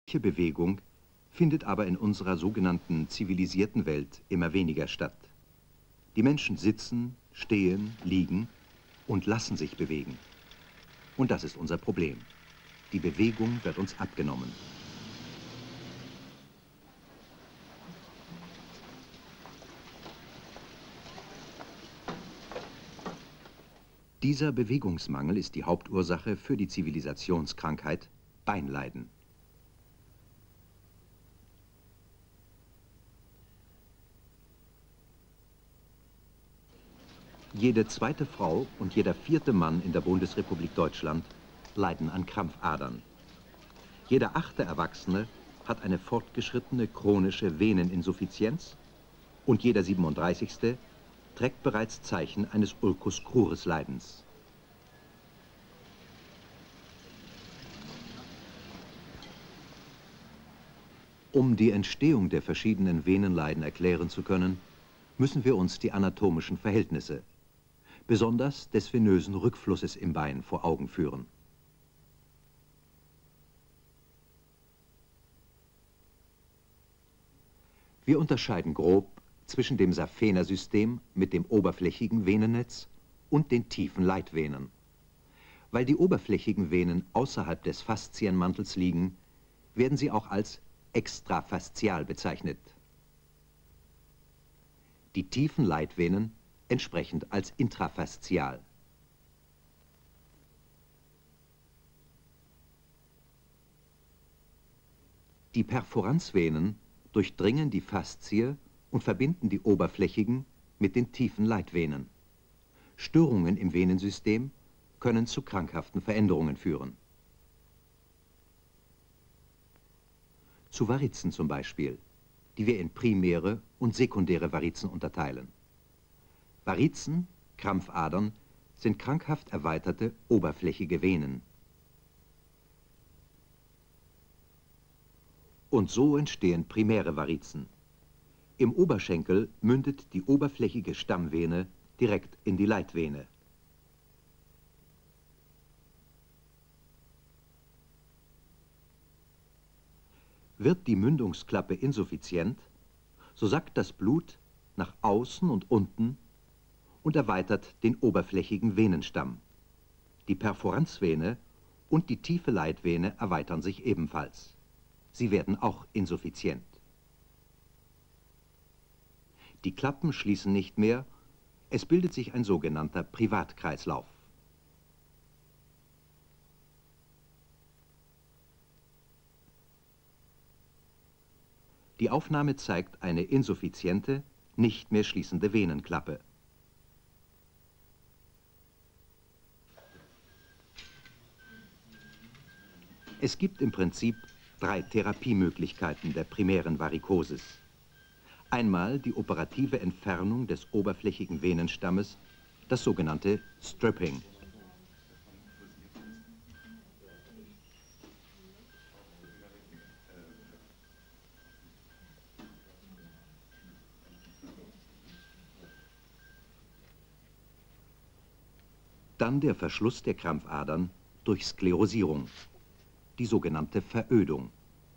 Solche Bewegung findet aber in unserer sogenannten zivilisierten Welt immer weniger statt. Die Menschen sitzen, stehen, liegen und lassen sich bewegen. Und das ist unser Problem. Die Bewegung wird uns abgenommen. Dieser Bewegungsmangel ist die Hauptursache für die Zivilisationskrankheit Beinleiden. Jede zweite Frau und jeder vierte Mann in der Bundesrepublik Deutschland leiden an Krampfadern. Jeder achte Erwachsene hat eine fortgeschrittene chronische Veneninsuffizienz und jeder 37. trägt bereits Zeichen eines Ulcus crurus Leidens. Um die Entstehung der verschiedenen Venenleiden erklären zu können, müssen wir uns die anatomischen Verhältnisse, besonders des venösen Rückflusses im Bein, vor Augen führen. Wir unterscheiden grob zwischen dem Saphena-System mit dem oberflächigen Venennetz und den tiefen Leitvenen. Weil die oberflächigen Venen außerhalb des Faszienmantels liegen, werden sie auch als extrafaszial bezeichnet. Die tiefen Leitvenen entsprechend als intrafaszial. Die Perforanzvenen durchdringen die Faszie und verbinden die oberflächigen mit den tiefen Leitvenen. Störungen im Venensystem können zu krankhaften Veränderungen führen. Zu Varizen zum Beispiel, die wir in primäre und sekundäre Varizen unterteilen. Varizen, Krampfadern, sind krankhaft erweiterte oberflächige Venen. Und so entstehen primäre Varizen. Im Oberschenkel mündet die oberflächige Stammvene direkt in die Leitvene. Wird die Mündungsklappe insuffizient, so sackt das Blut nach außen und unten und erweitert den oberflächigen Venenstamm. Die Perforanzvene und die tiefe Leitvene erweitern sich ebenfalls. Sie werden auch insuffizient. Die Klappen schließen nicht mehr, es bildet sich ein sogenannter Privatkreislauf. Die Aufnahme zeigt eine insuffiziente, nicht mehr schließende Venenklappe. Es gibt im Prinzip 3 Therapiemöglichkeiten der primären Varikosis. Einmal die operative Entfernung des oberflächigen Venenstammes, das sogenannte Stripping. Dann der Verschluss der Krampfadern durch Sklerosierung, die sogenannte Verödung.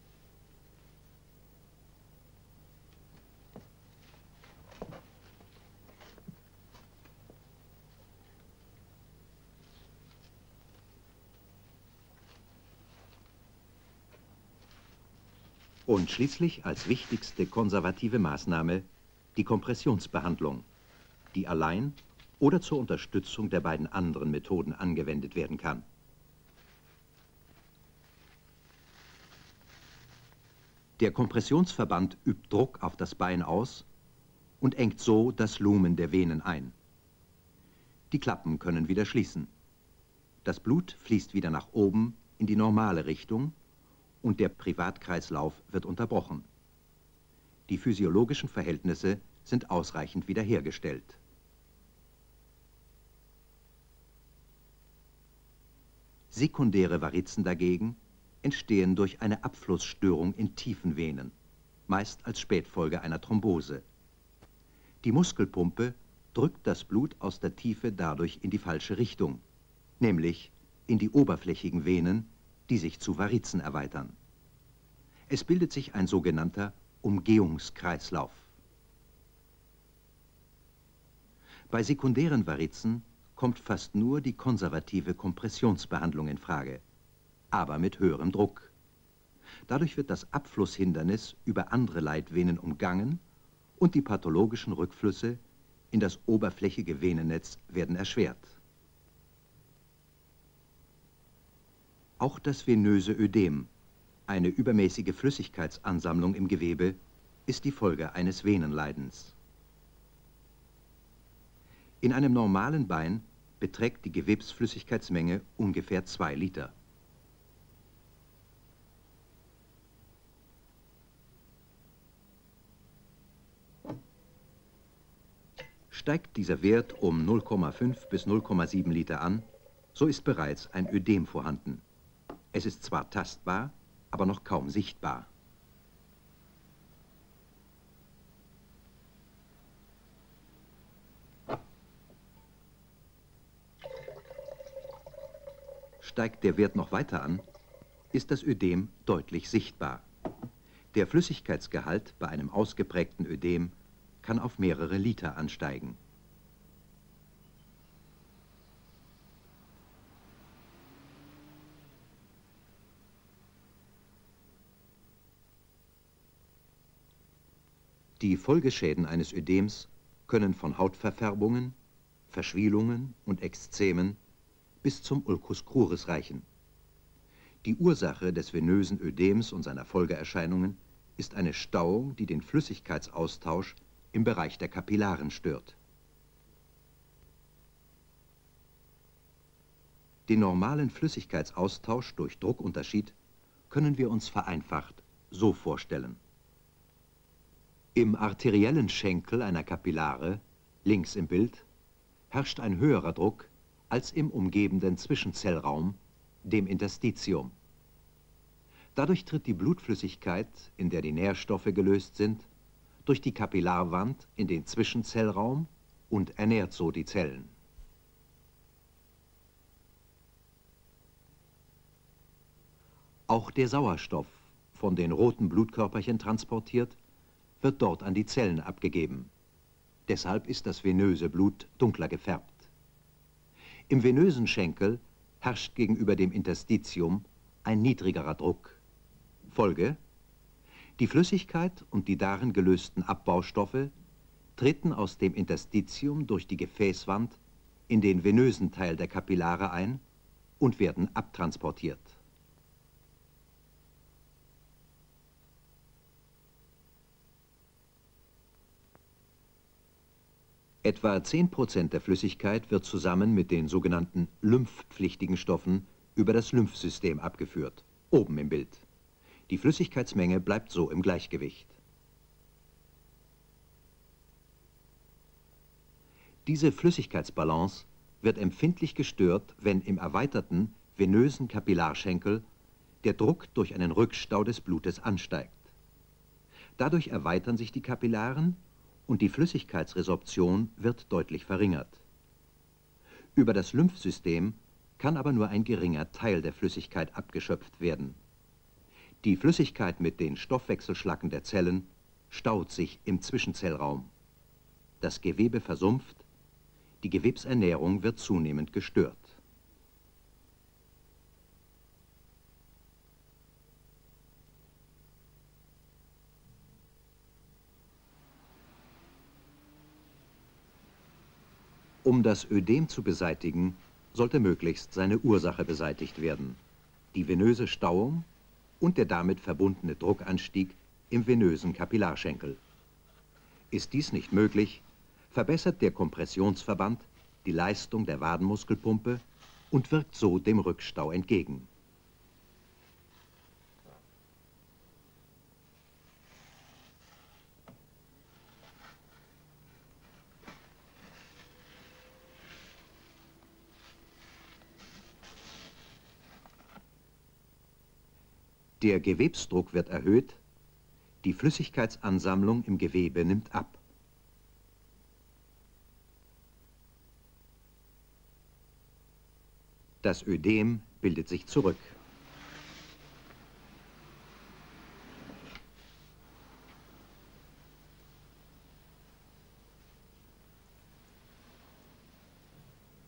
Und schließlich als wichtigste konservative Maßnahme die Kompressionsbehandlung, die allein oder zur Unterstützung der beiden anderen Methoden angewendet werden kann. Der Kompressionsverband übt Druck auf das Bein aus und engt so das Lumen der Venen ein. Die Klappen können wieder schließen. Das Blut fließt wieder nach oben in die normale Richtung und der Privatkreislauf wird unterbrochen. Die physiologischen Verhältnisse sind ausreichend wiederhergestellt. Sekundäre Varizen dagegen entstehen durch eine Abflussstörung in tiefen Venen, meist als Spätfolge einer Thrombose. Die Muskelpumpe drückt das Blut aus der Tiefe dadurch in die falsche Richtung, nämlich in die oberflächigen Venen, die sich zu Varizen erweitern. Es bildet sich ein sogenannter Umgehungskreislauf. Bei sekundären Varizen kommt fast nur die konservative Kompressionsbehandlung in Frage, aber mit höherem Druck. Dadurch wird das Abflusshindernis über andere Leitvenen umgangen und die pathologischen Rückflüsse in das oberflächige Venennetz werden erschwert. Auch das venöse Ödem, eine übermäßige Flüssigkeitsansammlung im Gewebe, ist die Folge eines Venenleidens. In einem normalen Bein beträgt die Gewebsflüssigkeitsmenge ungefähr 2 Liter. Steigt dieser Wert um 0,5 bis 0,7 Liter an, so ist bereits ein Ödem vorhanden. Es ist zwar tastbar, aber noch kaum sichtbar. Steigt der Wert noch weiter an, ist das Ödem deutlich sichtbar. Der Flüssigkeitsgehalt bei einem ausgeprägten Ödem kann auf mehrere Liter ansteigen. Die Folgeschäden eines Ödems können von Hautverfärbungen, Verschwielungen und Ekzemen bis zum Ulcus cruris reichen. Die Ursache des venösen Ödems und seiner Folgeerscheinungen ist eine Stauung, die den Flüssigkeitsaustausch im Bereich der Kapillaren stört. Den normalen Flüssigkeitsaustausch durch Druckunterschied können wir uns vereinfacht so vorstellen. Im arteriellen Schenkel einer Kapillare, links im Bild, herrscht ein höherer Druck als im umgebenden Zwischenzellraum, dem Interstitium. Dadurch tritt die Blutflüssigkeit, in der die Nährstoffe gelöst sind, durch die Kapillarwand in den Zwischenzellraum und ernährt so die Zellen. Auch der Sauerstoff, von den roten Blutkörperchen transportiert, wird dort an die Zellen abgegeben. Deshalb ist das venöse Blut dunkler gefärbt. Im venösen Schenkel herrscht gegenüber dem Interstitium ein niedrigerer Druck. Folge: Die Flüssigkeit und die darin gelösten Abbaustoffe treten aus dem Interstitium durch die Gefäßwand in den venösen Teil der Kapillare ein und werden abtransportiert. Etwa 10% der Flüssigkeit wird zusammen mit den sogenannten lymphpflichtigen Stoffen über das Lymphsystem abgeführt, oben im Bild. Die Flüssigkeitsmenge bleibt so im Gleichgewicht. Diese Flüssigkeitsbalance wird empfindlich gestört, wenn im erweiterten venösen Kapillarschenkel der Druck durch einen Rückstau des Blutes ansteigt. Dadurch erweitern sich die Kapillaren und die Flüssigkeitsresorption wird deutlich verringert. Über das Lymphsystem kann aber nur ein geringer Teil der Flüssigkeit abgeschöpft werden. Die Flüssigkeit mit den Stoffwechselschlacken der Zellen staut sich im Zwischenzellraum. Das Gewebe versumpft, die Gewebsernährung wird zunehmend gestört. Um das Ödem zu beseitigen, sollte möglichst seine Ursache beseitigt werden, die venöse Stauung und der damit verbundene Druckanstieg im venösen Kapillarschenkel. Ist dies nicht möglich, verbessert der Kompressionsverband die Leistung der Wadenmuskelpumpe und wirkt so dem Rückstau entgegen. Der Gewebsdruck wird erhöht, die Flüssigkeitsansammlung im Gewebe nimmt ab. Das Ödem bildet sich zurück.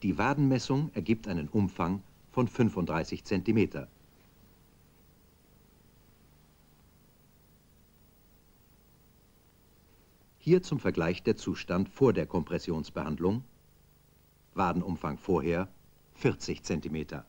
Die Wadenmessung ergibt einen Umfang von 35 cm. Hier zum Vergleich der Zustand vor der Kompressionsbehandlung. Wadenumfang vorher 40 cm.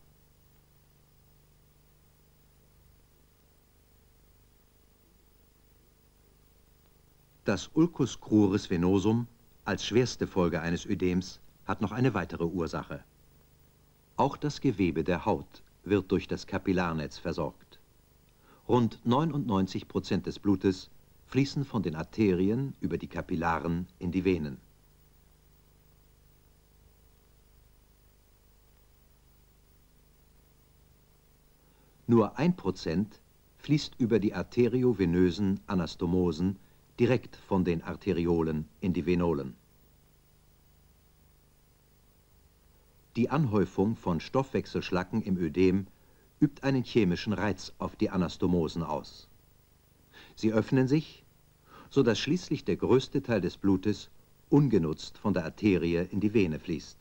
Das Ulcus cruris venosum als schwerste Folge eines Ödems hat noch eine weitere Ursache. Auch das Gewebe der Haut wird durch das Kapillarnetz versorgt. Rund 99% des Blutes fließen von den Arterien über die Kapillaren in die Venen. Nur 1% fließt über die arteriovenösen Anastomosen direkt von den Arteriolen in die Venolen. Die Anhäufung von Stoffwechselschlacken im Ödem übt einen chemischen Reiz auf die Anastomosen aus. Sie öffnen sich, sodass schließlich der größte Teil des Blutes ungenutzt von der Arterie in die Vene fließt.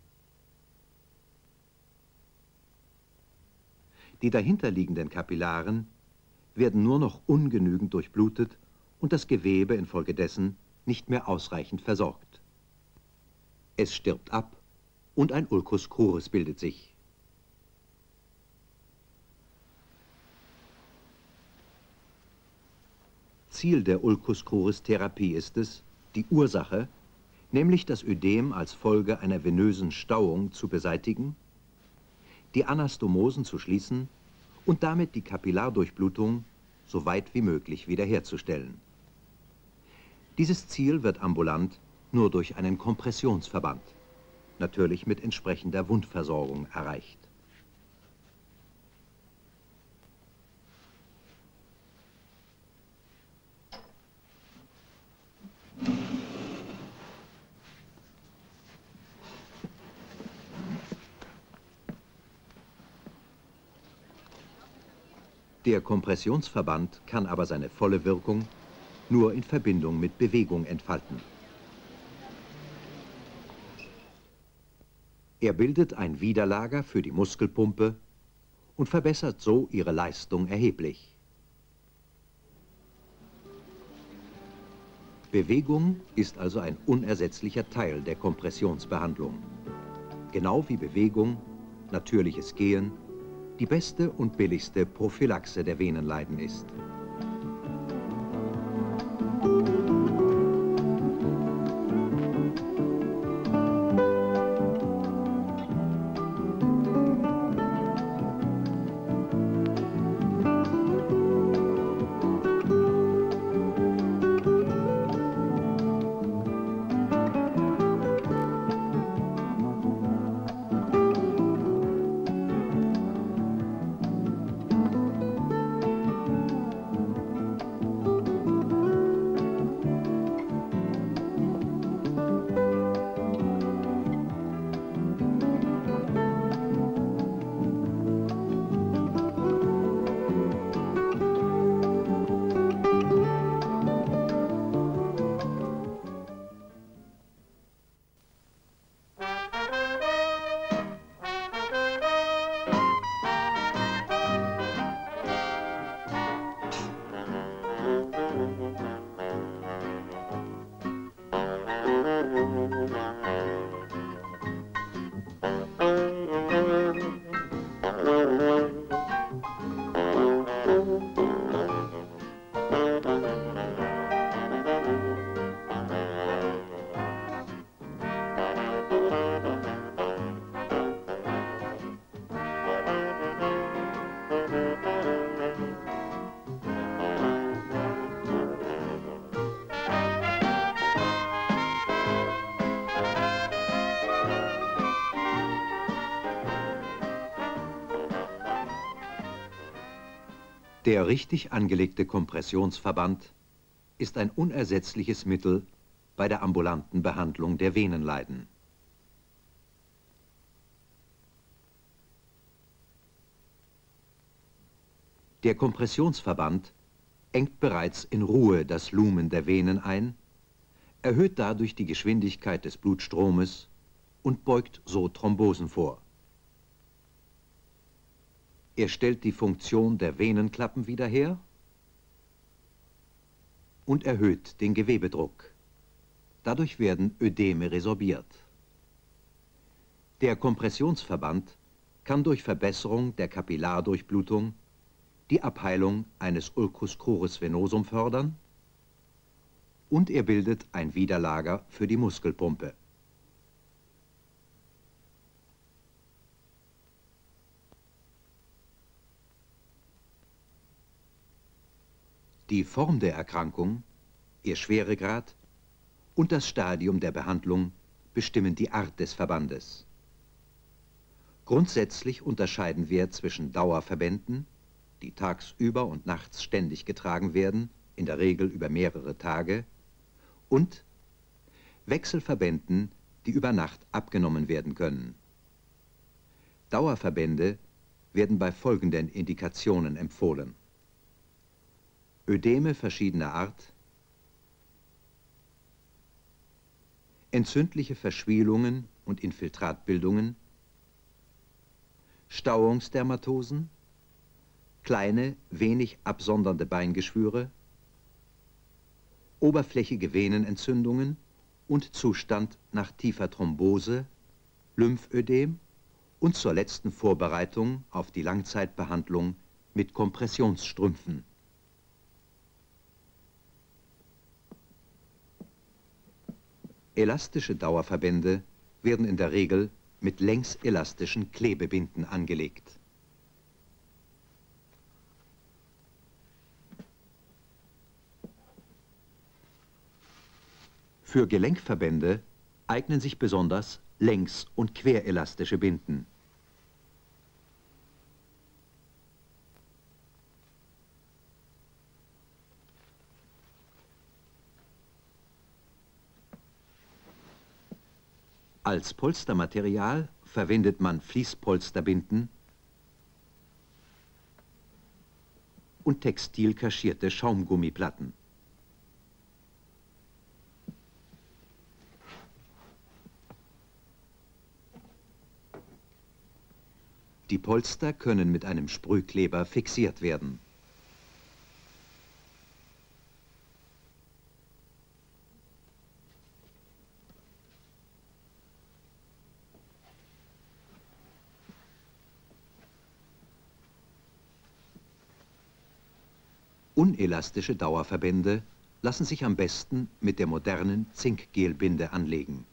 Die dahinterliegenden Kapillaren werden nur noch ungenügend durchblutet und das Gewebe infolgedessen nicht mehr ausreichend versorgt. Es stirbt ab und ein Ulcus cruris bildet sich. Ziel der Ulcus cruris Therapie ist es, die Ursache, nämlich das Ödem als Folge einer venösen Stauung zu beseitigen, die Anastomosen zu schließen und damit die Kapillardurchblutung so weit wie möglich wiederherzustellen. Dieses Ziel wird ambulant nur durch einen Kompressionsverband, natürlich mit entsprechender Wundversorgung, erreicht. Der Kompressionsverband kann aber seine volle Wirkung nur in Verbindung mit Bewegung entfalten. Er bildet ein Widerlager für die Muskelpumpe und verbessert so ihre Leistung erheblich. Bewegung ist also ein unersetzlicher Teil der Kompressionsbehandlung. Genau wie Bewegung, natürliches Gehen, die beste und billigste Prophylaxe der Venenleiden ist. Der richtig angelegte Kompressionsverband ist ein unersetzliches Mittel bei der ambulanten Behandlung der Venenleiden. Der Kompressionsverband engt bereits in Ruhe das Lumen der Venen ein, erhöht dadurch die Geschwindigkeit des Blutstromes und beugt so Thrombosen vor. Er stellt die Funktion der Venenklappen wieder her und erhöht den Gewebedruck. Dadurch werden Ödeme resorbiert. Der Kompressionsverband kann durch Verbesserung der Kapillardurchblutung die Abheilung eines Ulcus crurus venosum fördern und er bildet ein Widerlager für die Muskelpumpe. Die Form der Erkrankung, ihr Schweregrad und das Stadium der Behandlung bestimmen die Art des Verbandes. Grundsätzlich unterscheiden wir zwischen Dauerverbänden, die tagsüber und nachts ständig getragen werden, in der Regel über mehrere Tage, und Wechselverbänden, die über Nacht abgenommen werden können. Dauerverbände werden bei folgenden Indikationen empfohlen: Ödeme verschiedener Art, entzündliche Verschwielungen und Infiltratbildungen, Stauungsdermatosen, kleine, wenig absondernde Beingeschwüre, oberflächige Venenentzündungen und Zustand nach tiefer Thrombose, Lymphödem und zur letzten Vorbereitung auf die Langzeitbehandlung mit Kompressionsstrümpfen. Elastische Dauerverbände werden in der Regel mit längselastischen Klebebinden angelegt. Für Gelenkverbände eignen sich besonders längs- und querelastische Binden. Als Polstermaterial verwendet man Fließpolsterbinden und textil kaschierte Schaumgummiplatten. Die Polster können mit einem Sprühkleber fixiert werden. Unelastische Dauerverbände lassen sich am besten mit der modernen Zinkgelbinde anlegen.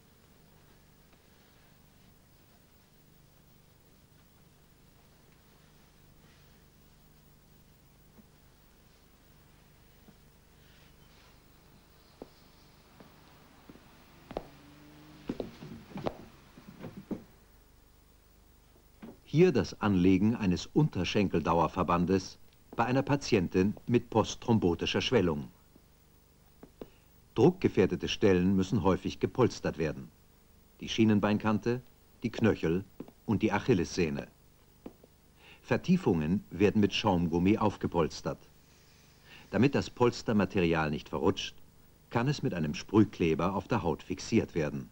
Hier das Anlegen eines Unterschenkeldauerverbandes bei einer Patientin mit postthrombotischer Schwellung. Druckgefährdete Stellen müssen häufig gepolstert werden. Die Schienenbeinkante, die Knöchel und die Achillessehne. Vertiefungen werden mit Schaumgummi aufgepolstert. Damit das Polstermaterial nicht verrutscht, kann es mit einem Sprühkleber auf der Haut fixiert werden.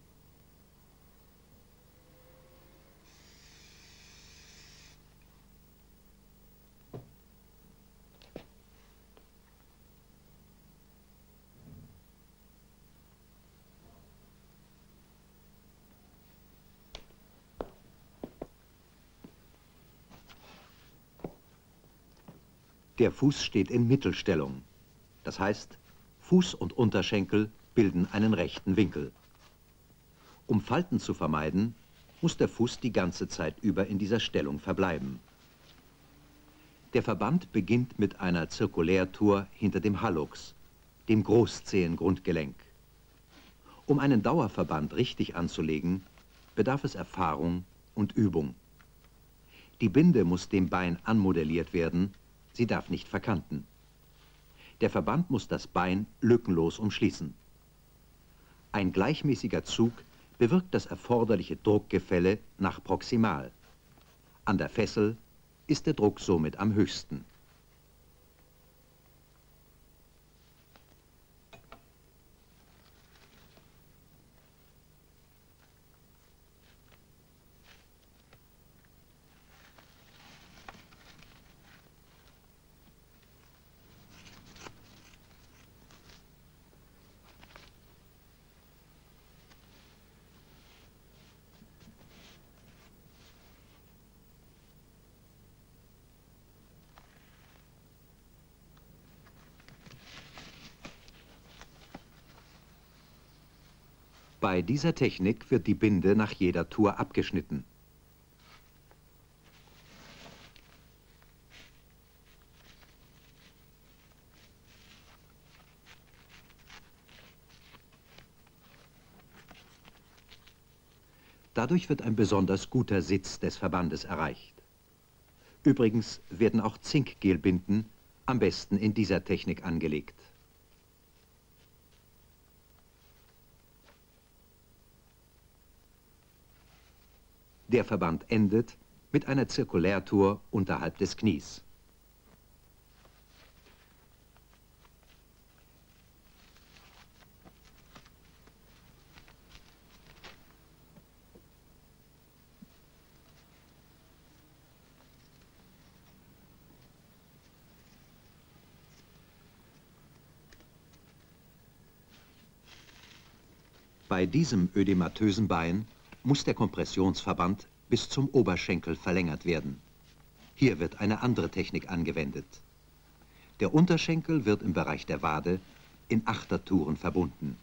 Der Fuß steht in Mittelstellung. Das heißt, Fuß und Unterschenkel bilden einen rechten Winkel. Um Falten zu vermeiden, muss der Fuß die ganze Zeit über in dieser Stellung verbleiben. Der Verband beginnt mit einer Zirkulärtour hinter dem Hallux, dem Großzehengrundgelenk. Um einen Dauerverband richtig anzulegen, bedarf es Erfahrung und Übung. Die Binde muss dem Bein anmodelliert werden, sie darf nicht verkanten. Der Verband muss das Bein lückenlos umschließen. Ein gleichmäßiger Zug bewirkt das erforderliche Druckgefälle nach proximal. An der Fessel ist der Druck somit am höchsten. Bei dieser Technik wird die Binde nach jeder Tour abgeschnitten. Dadurch wird ein besonders guter Sitz des Verbandes erreicht. Übrigens werden auch Zinkgelbinden am besten in dieser Technik angelegt. Der Verband endet mit einer Zirkulärtour unterhalb des Knies. Bei diesem ödematösen Bein muss der Kompressionsverband bis zum Oberschenkel verlängert werden. Hier wird eine andere Technik angewendet. Der Unterschenkel wird im Bereich der Wade in Achtertouren verbunden.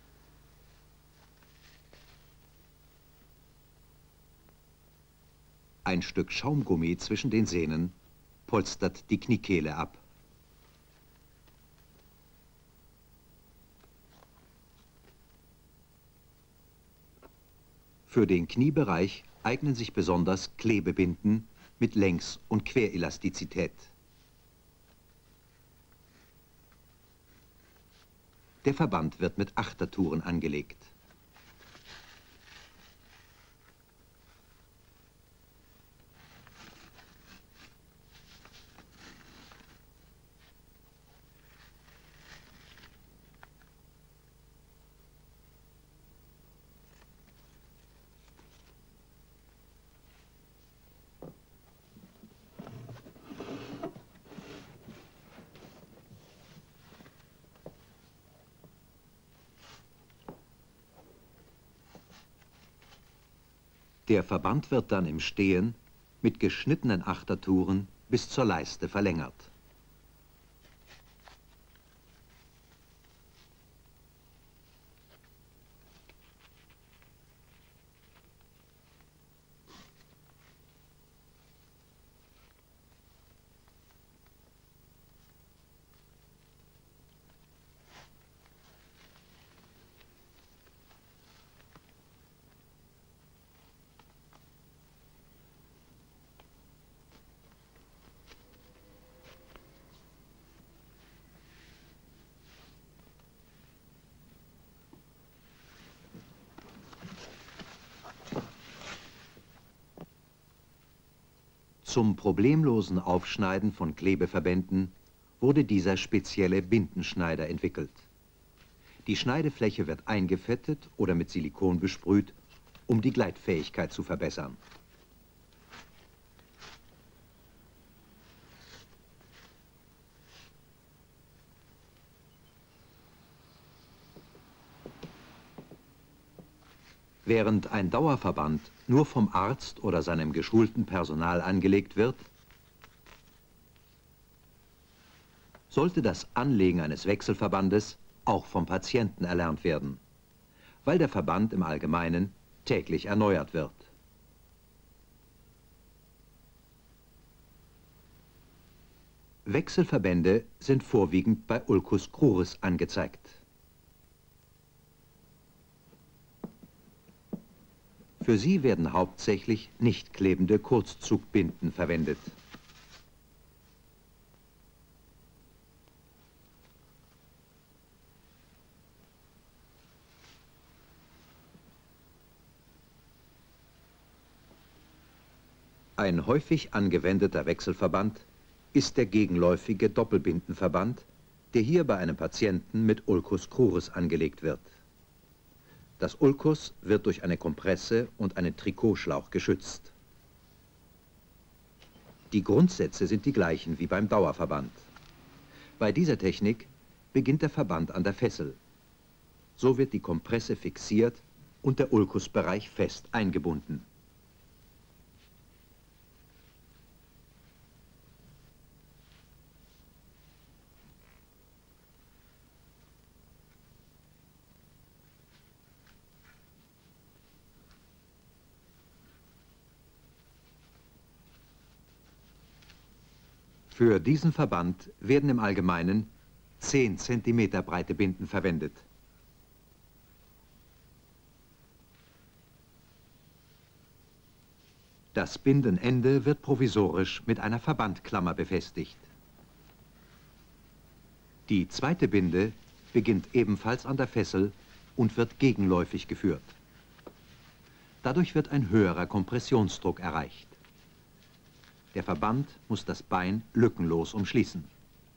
Ein Stück Schaumgummi zwischen den Sehnen polstert die Kniekehle ab. Für den Kniebereich eignen sich besonders Klebebinden mit Längs- und Querelastizität. Der Verband wird mit Achtertouren angelegt. Der Verband wird dann im Stehen mit geschnittenen Achtertouren bis zur Leiste verlängert. Zum problemlosen Aufschneiden von Klebeverbänden wurde dieser spezielle Bindenschneider entwickelt. Die Schneidefläche wird eingefettet oder mit Silikon besprüht, um die Gleitfähigkeit zu verbessern. Während ein Dauerverband nur vom Arzt oder seinem geschulten Personal angelegt wird, sollte das Anlegen eines Wechselverbandes auch vom Patienten erlernt werden, weil der Verband im Allgemeinen täglich erneuert wird. Wechselverbände sind vorwiegend bei Ulcus cruris angezeigt. Für sie werden hauptsächlich nicht klebende Kurzzugbinden verwendet. Ein häufig angewendeter Wechselverband ist der gegenläufige Doppelbindenverband, der hier bei einem Patienten mit Ulcus cruris angelegt wird. Das Ulcus wird durch eine Kompresse und einen Trikotschlauch geschützt. Die Grundsätze sind die gleichen wie beim Dauerverband. Bei dieser Technik beginnt der Verband an der Fessel. So wird die Kompresse fixiert und der Ulkusbereich fest eingebunden. Für diesen Verband werden im Allgemeinen 10 cm breite Binden verwendet. Das Bindenende wird provisorisch mit einer Verbandklammer befestigt. Die zweite Binde beginnt ebenfalls an der Fessel und wird gegenläufig geführt. Dadurch wird ein höherer Kompressionsdruck erreicht. Der Verband muss das Bein lückenlos umschließen.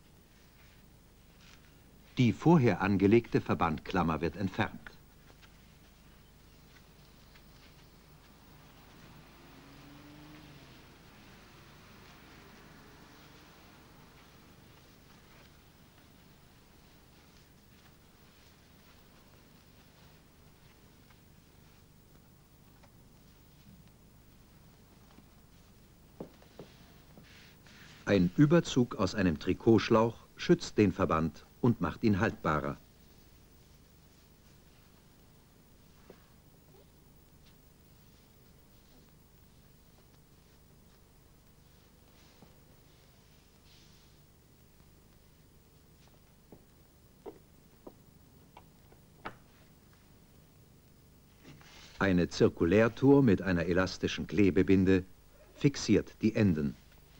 Die vorher angelegte Verbandklammer wird entfernt. Ein Überzug aus einem Trikotschlauch schützt den Verband und macht ihn haltbarer. Eine Zirkulärtour mit einer elastischen Klebebinde fixiert die Enden.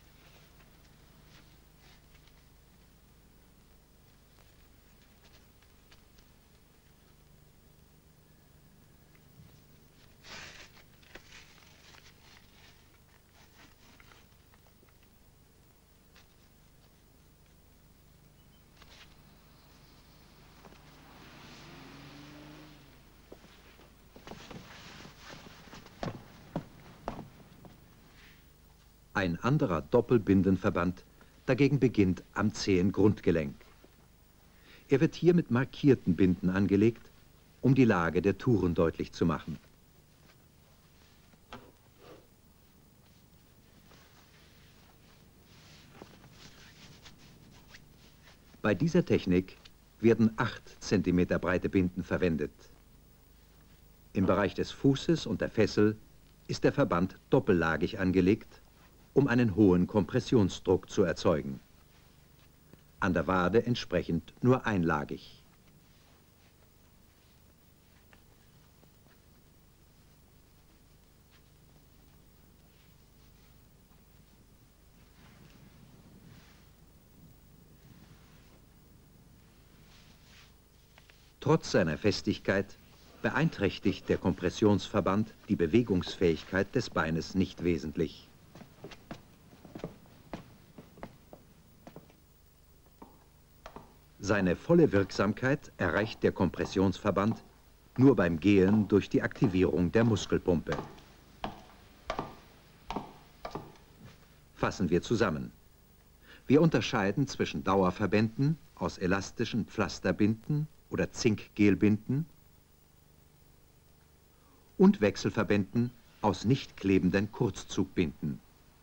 Ein anderer Doppelbindenverband dagegen beginnt am Zehengrundgelenk. Er wird hier mit markierten Binden angelegt, um die Lage der Touren deutlich zu machen. Bei dieser Technik werden 8 cm breite Binden verwendet. Im Bereich des Fußes und der Fessel ist der Verband doppellagig angelegt, um einen hohen Kompressionsdruck zu erzeugen. An der Wade entsprechend nur einlagig. Trotz seiner Festigkeit beeinträchtigt der Kompressionsverband die Bewegungsfähigkeit des Beines nicht wesentlich. Seine volle Wirksamkeit erreicht der Kompressionsverband nur beim Gehen durch die Aktivierung der Muskelpumpe. Fassen wir zusammen. Wir unterscheiden zwischen Dauerverbänden aus elastischen Pflasterbinden oder Zinkgelbinden und Wechselverbänden aus nicht klebenden Kurzzugbinden.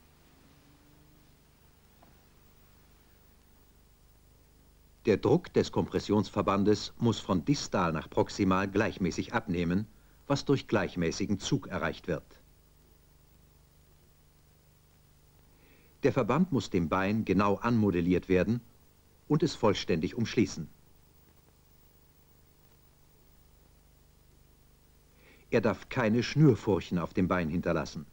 Der Druck des Kompressionsverbandes muss von distal nach proximal gleichmäßig abnehmen, was durch gleichmäßigen Zug erreicht wird. Der Verband muss dem Bein genau anmodelliert werden und es vollständig umschließen. Er darf keine Schnürfurchen auf dem Bein hinterlassen.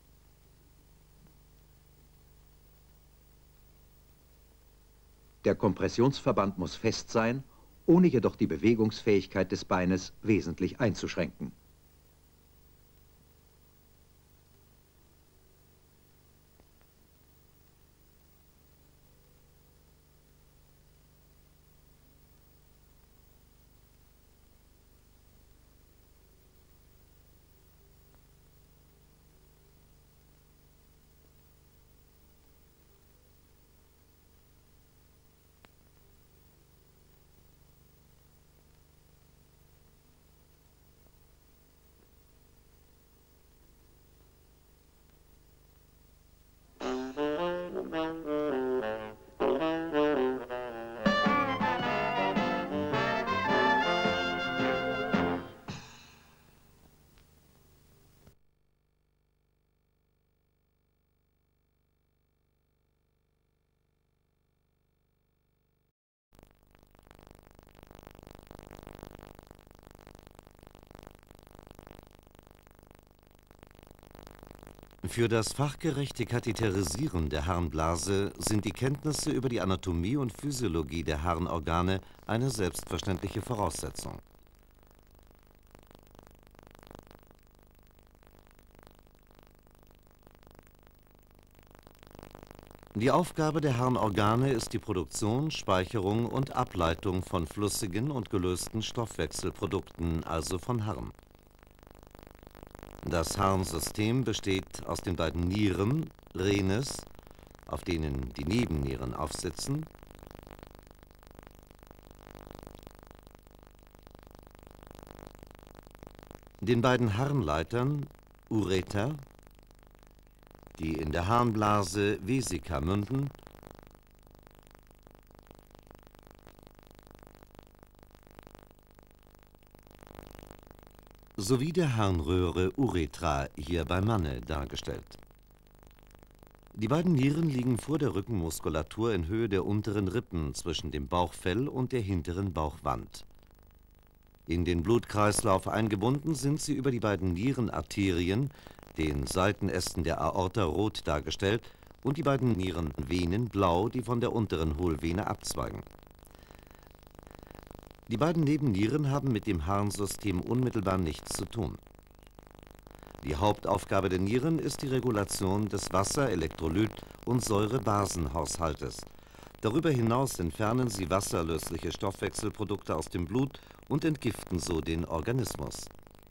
Der Kompressionsverband muss fest sein, ohne jedoch die Bewegungsfähigkeit des Beines wesentlich einzuschränken. Für das fachgerechte Katheterisieren der Harnblase sind die Kenntnisse über die Anatomie und Physiologie der Harnorgane eine selbstverständliche Voraussetzung. Die Aufgabe der Harnorgane ist die Produktion, Speicherung und Ableitung von flüssigen und gelösten Stoffwechselprodukten, also von Harn. Das Harnsystem besteht aus den beiden Nieren, Renes, auf denen die Nebennieren aufsitzen, den beiden Harnleitern, Ureter, die in der Harnblase Vesica münden, sowie der Harnröhre Uretra, hier beim Manne dargestellt. Die beiden Nieren liegen vor der Rückenmuskulatur in Höhe der unteren Rippen zwischen dem Bauchfell und der hinteren Bauchwand. In den Blutkreislauf eingebunden sind sie über die beiden Nierenarterien, den Seitenästen der Aorta rot dargestellt, und die beiden Nierenvenen blau, die von der unteren Hohlvene abzweigen. Die beiden Nebennieren haben mit dem Harnsystem unmittelbar nichts zu tun. Die Hauptaufgabe der Nieren ist die Regulation des Wasser-, Elektrolyt- und Säure-Basen-Haushaltes. Darüber hinaus entfernen sie wasserlösliche Stoffwechselprodukte aus dem Blut und entgiften so den Organismus.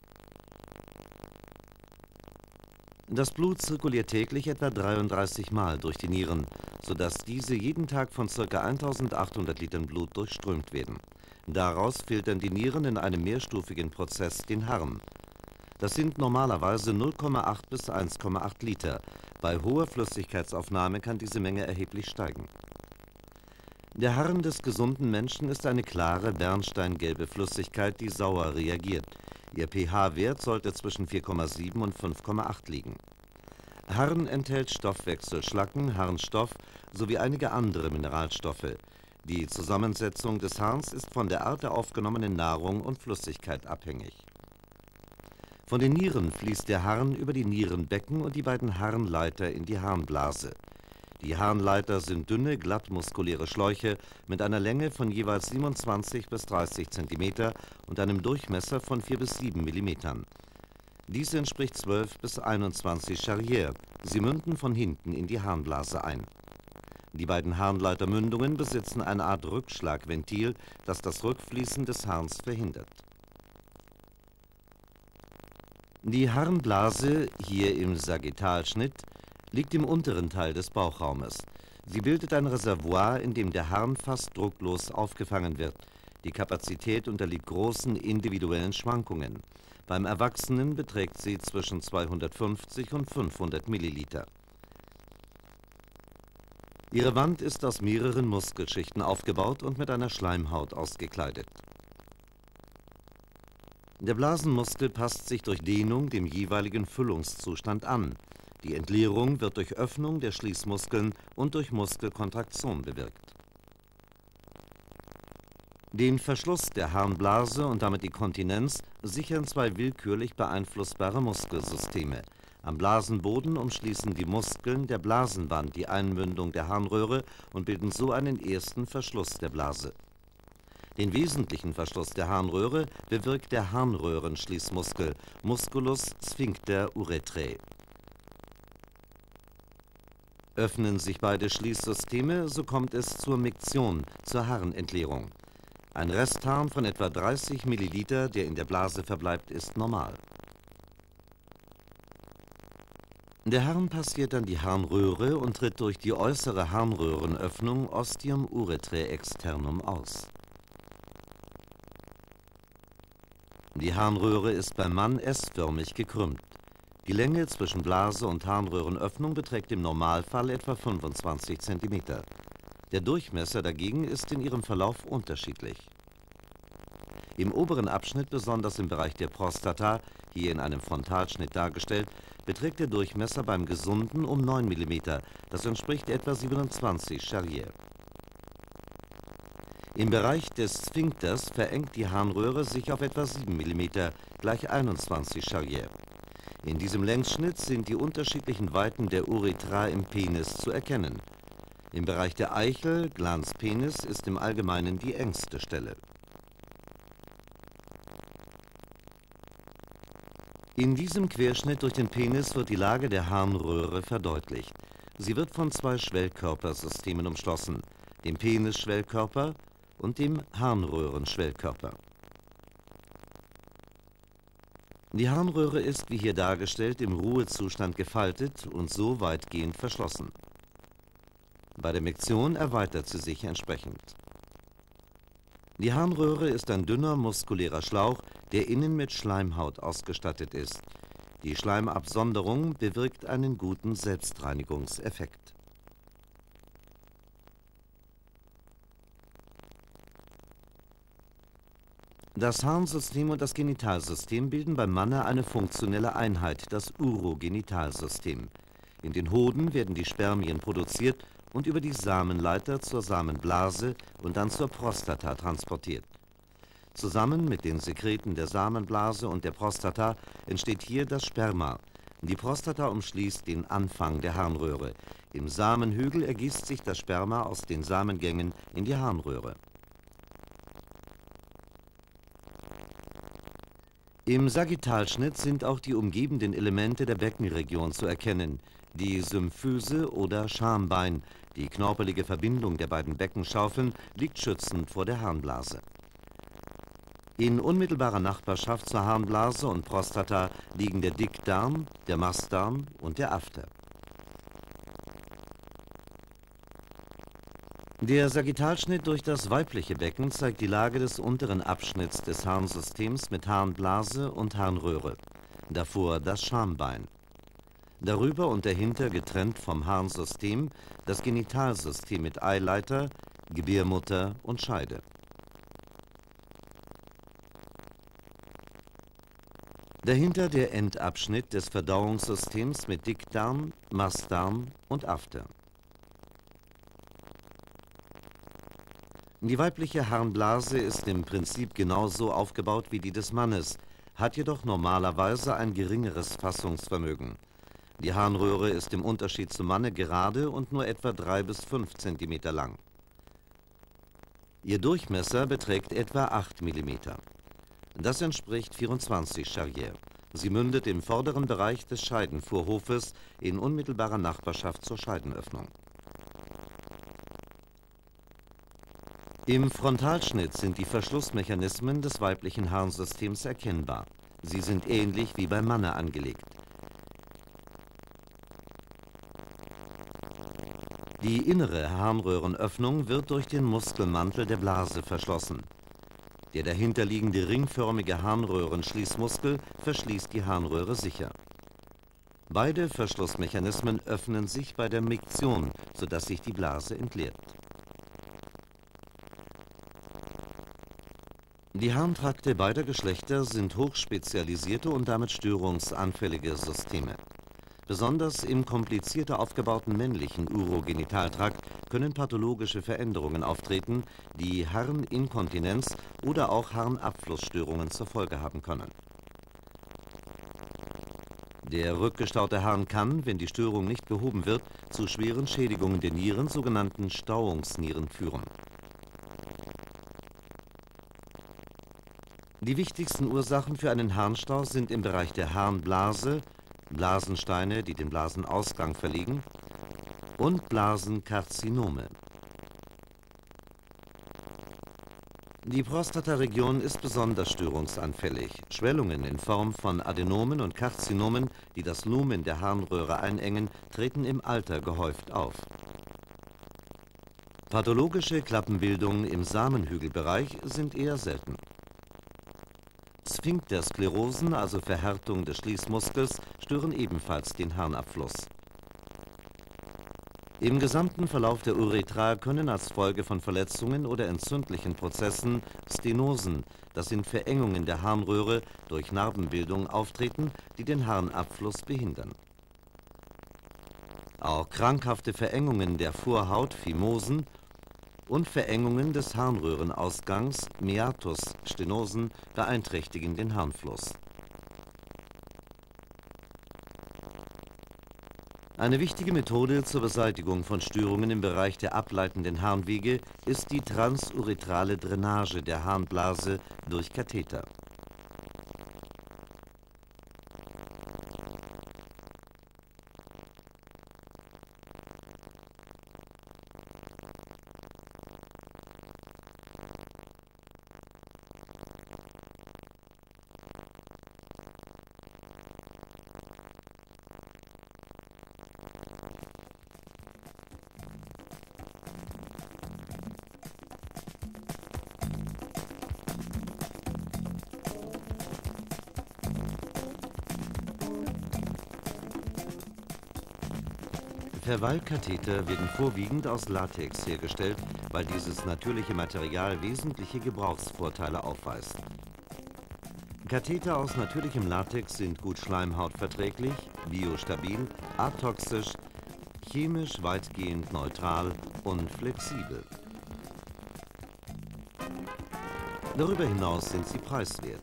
Das Blut zirkuliert täglich etwa 33 Mal durch die Nieren, sodass diese jeden Tag von ca. 1800 Litern Blut durchströmt werden. Daraus filtern die Nieren in einem mehrstufigen Prozess den Harn. Das sind normalerweise 0,8 bis 1,8 Liter. Bei hoher Flüssigkeitsaufnahme kann diese Menge erheblich steigen. Der Harn des gesunden Menschen ist eine klare, bernsteingelbe Flüssigkeit, die sauer reagiert. Ihr pH-Wert sollte zwischen 4,7 und 5,8 liegen. Harn enthält Stoffwechselschlacken, Harnstoff sowie einige andere Mineralstoffe. Die Zusammensetzung des Harns ist von der Art der aufgenommenen Nahrung und Flüssigkeit abhängig. Von den Nieren fließt der Harn über die Nierenbecken und die beiden Harnleiter in die Harnblase. Die Harnleiter sind dünne, glattmuskuläre Schläuche mit einer Länge von jeweils 27 bis 30 cm und einem Durchmesser von 4 bis 7 mm. Dies entspricht 12 bis 21 Charrière. Sie münden von hinten in die Harnblase ein. Die beiden Harnleitermündungen besitzen eine Art Rückschlagventil, das das Rückfließen des Harns verhindert. Die Harnblase, hier im Sagittalschnitt, liegt im unteren Teil des Bauchraumes. Sie bildet ein Reservoir, in dem der Harn fast drucklos aufgefangen wird. Die Kapazität unterliegt großen individuellen Schwankungen. Beim Erwachsenen beträgt sie zwischen 250 und 500 Milliliter. Ihre Wand ist aus mehreren Muskelschichten aufgebaut und mit einer Schleimhaut ausgekleidet. Der Blasenmuskel passt sich durch Dehnung dem jeweiligen Füllungszustand an. Die Entleerung wird durch Öffnung der Schließmuskeln und durch Muskelkontraktion bewirkt. Den Verschluss der Harnblase und damit die Kontinenz sichern zwei willkürlich beeinflussbare Muskelsysteme. Am Blasenboden umschließen die Muskeln der Blasenwand die Einmündung der Harnröhre und bilden so einen ersten Verschluss der Blase. Den wesentlichen Verschluss der Harnröhre bewirkt der Harnröhrenschließmuskel, Musculus sphincter uretrae. Öffnen sich beide Schließsysteme, so kommt es zur Miktion, zur Harnentleerung. Ein Restharn von etwa 30 Milliliter, der in der Blase verbleibt, ist normal. Der Harn passiert dann die Harnröhre und tritt durch die äußere Harnröhrenöffnung Ostium uretrae externum aus. Die Harnröhre ist beim Mann S-förmig gekrümmt. Die Länge zwischen Blase und Harnröhrenöffnung beträgt im Normalfall etwa 25 cm. Der Durchmesser dagegen ist in ihrem Verlauf unterschiedlich. Im oberen Abschnitt, besonders im Bereich der Prostata, hier in einem Frontalschnitt dargestellt, beträgt der Durchmesser beim Gesunden um 9 mm. Das entspricht etwa 27 Charrière. Im Bereich des Sphinkters verengt die Harnröhre sich auf etwa 7 mm, gleich 21 Charrière. In diesem Längsschnitt sind die unterschiedlichen Weiten der Urethra im Penis zu erkennen. Im Bereich der Eichel, Glans Penis, ist im Allgemeinen die engste Stelle. In diesem Querschnitt durch den Penis wird die Lage der Harnröhre verdeutlicht. Sie wird von zwei Schwellkörpersystemen umschlossen, dem Penisschwellkörper und dem Harnröhrenschwellkörper. Die Harnröhre ist, wie hier dargestellt, im Ruhezustand gefaltet und so weitgehend verschlossen. Bei der Mektion erweitert sie sich entsprechend. Die Harnröhre ist ein dünner, muskulärer Schlauch, der innen mit Schleimhaut ausgestattet ist. Die Schleimabsonderung bewirkt einen guten Selbstreinigungseffekt. Das Harnsystem und das Genitalsystem bilden beim Manne eine funktionelle Einheit, das Urogenitalsystem. In den Hoden werden die Spermien produziert und über die Samenleiter zur Samenblase und dann zur Prostata transportiert. Zusammen mit den Sekreten der Samenblase und der Prostata entsteht hier das Sperma. Die Prostata umschließt den Anfang der Harnröhre. Im Samenhügel ergießt sich das Sperma aus den Samengängen in die Harnröhre. Im Sagittalschnitt sind auch die umgebenden Elemente der Beckenregion zu erkennen. Die Symphyse oder Schambein, die knorpelige Verbindung der beiden Beckenschaufeln, liegt schützend vor der Harnblase. In unmittelbarer Nachbarschaft zur Harnblase und Prostata liegen der Dickdarm, der Mastdarm und der After. Der Sagittalschnitt durch das weibliche Becken zeigt die Lage des unteren Abschnitts des Harnsystems mit Harnblase und Harnröhre. Davor das Schambein. Darüber und dahinter getrennt vom Harnsystem das Genitalsystem mit Eileiter, Gebärmutter und Scheide. Dahinter der Endabschnitt des Verdauungssystems mit Dickdarm, Mastdarm und After. Die weibliche Harnblase ist im Prinzip genauso aufgebaut wie die des Mannes, hat jedoch normalerweise ein geringeres Fassungsvermögen. Die Harnröhre ist im Unterschied zum Manne gerade und nur etwa 3 bis 5 cm lang. Ihr Durchmesser beträgt etwa 8 mm. Das entspricht 24 Charrière. Sie mündet im vorderen Bereich des Scheidenvorhofes in unmittelbarer Nachbarschaft zur Scheidenöffnung. Im Frontalschnitt sind die Verschlussmechanismen des weiblichen Harnsystems erkennbar. Sie sind ähnlich wie beim Manne angelegt. Die innere Harnröhrenöffnung wird durch den Muskelmantel der Blase verschlossen. Der dahinterliegende ringförmige Harnröhrenschließmuskel verschließt die Harnröhre sicher. Beide Verschlussmechanismen öffnen sich bei der Miktion, sodass sich die Blase entleert. Die Harntrakte beider Geschlechter sind hochspezialisierte und damit störungsanfällige Systeme. Besonders im komplizierter aufgebauten männlichen Urogenitaltrakt können pathologische Veränderungen auftreten, die Harninkontinenz oder auch Harnabflussstörungen zur Folge haben können. Der rückgestaute Harn kann, wenn die Störung nicht behoben wird, zu schweren Schädigungen der Nieren, sogenannten Stauungsnieren, führen. Die wichtigsten Ursachen für einen Harnstau sind im Bereich der Harnblase, Blasensteine, die den Blasenausgang verlegen, und Blasenkarzinome. Die Prostataregion ist besonders störungsanfällig. Schwellungen in Form von Adenomen und Karzinomen, die das Lumen der Harnröhre einengen, treten im Alter gehäuft auf. Pathologische Klappenbildungen im Samenhügelbereich sind eher selten. Sphinktersklerosen, also Verhärtung des Schließmuskels, stören ebenfalls den Harnabfluss. Im gesamten Verlauf der Urethra können als Folge von Verletzungen oder entzündlichen Prozessen Stenosen, das sind Verengungen der Harnröhre durch Narbenbildung, auftreten, die den Harnabfluss behindern. Auch krankhafte Verengungen der Vorhaut, Phimosen, und Verengungen des Harnröhrenausgangs, Meatus, Stenosen, beeinträchtigen den Harnfluss. Eine wichtige Methode zur Beseitigung von Störungen im Bereich der ableitenden Harnwege ist die transuretrale Drainage der Harnblase durch Katheter. Verweilkatheter werden vorwiegend aus Latex hergestellt, weil dieses natürliche Material wesentliche Gebrauchsvorteile aufweist. Katheter aus natürlichem Latex sind gut schleimhautverträglich, biostabil, atoxisch, chemisch weitgehend neutral und flexibel. Darüber hinaus sind sie preiswert.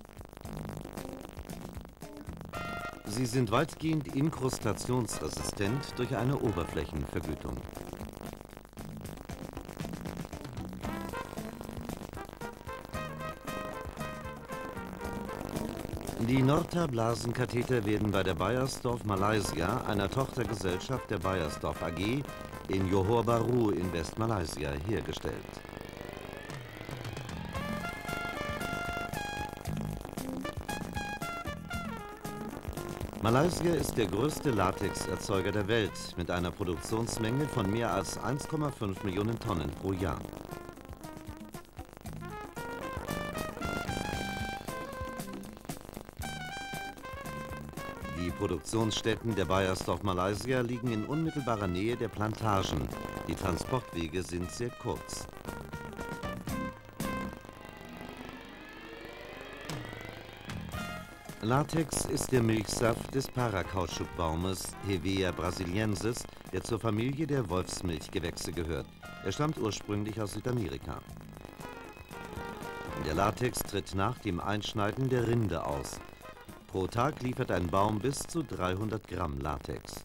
Sie sind weitgehend inkrustationsresistent durch eine Oberflächenvergütung. Die Norta-Blasenkatheter werden bei der Beiersdorf Malaysia, einer Tochtergesellschaft der Beiersdorf AG, in Johor Bahru in Westmalaysia hergestellt. Malaysia ist der größte Latexerzeuger der Welt mit einer Produktionsmenge von mehr als 1,5 Millionen Tonnen pro Jahr. Die Produktionsstätten der Beiersdorf Malaysia liegen in unmittelbarer Nähe der Plantagen. Die Transportwege sind sehr kurz. Latex ist der Milchsaft des Parakautschukbaumes Hevea brasiliensis, der zur Familie der Wolfsmilchgewächse gehört. Er stammt ursprünglich aus Südamerika. Der Latex tritt nach dem Einschneiden der Rinde aus. Pro Tag liefert ein Baum bis zu 300 Gramm Latex.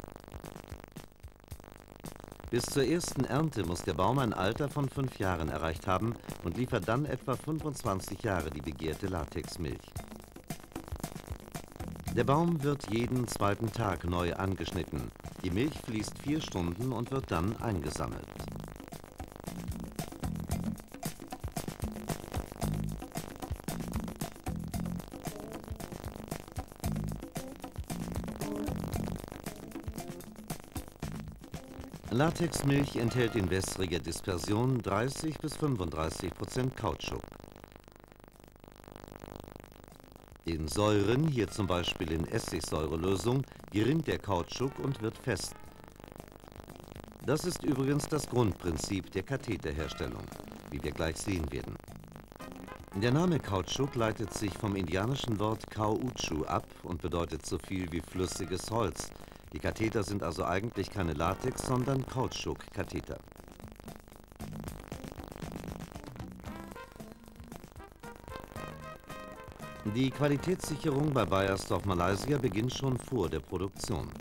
Bis zur ersten Ernte muss der Baum ein Alter von 5 Jahren erreicht haben und liefert dann etwa 25 Jahre die begehrte Latexmilch. Der Baum wird jeden zweiten Tag neu angeschnitten. Die Milch fließt 4 Stunden und wird dann eingesammelt. Latexmilch enthält in wässriger Dispersion 30 bis 35% Kautschuk. In Säuren, hier zum Beispiel in Essigsäurelösung, gerinnt der Kautschuk und wird fest. Das ist übrigens das Grundprinzip der Katheterherstellung, wie wir gleich sehen werden. Der Name Kautschuk leitet sich vom indianischen Wort Kauuchu ab und bedeutet so viel wie flüssiges Holz. Die Katheter sind also eigentlich keine Latex, sondern Kautschuk-Katheter. Die Qualitätssicherung bei Beiersdorf Malaysia beginnt schon vor der Produktion.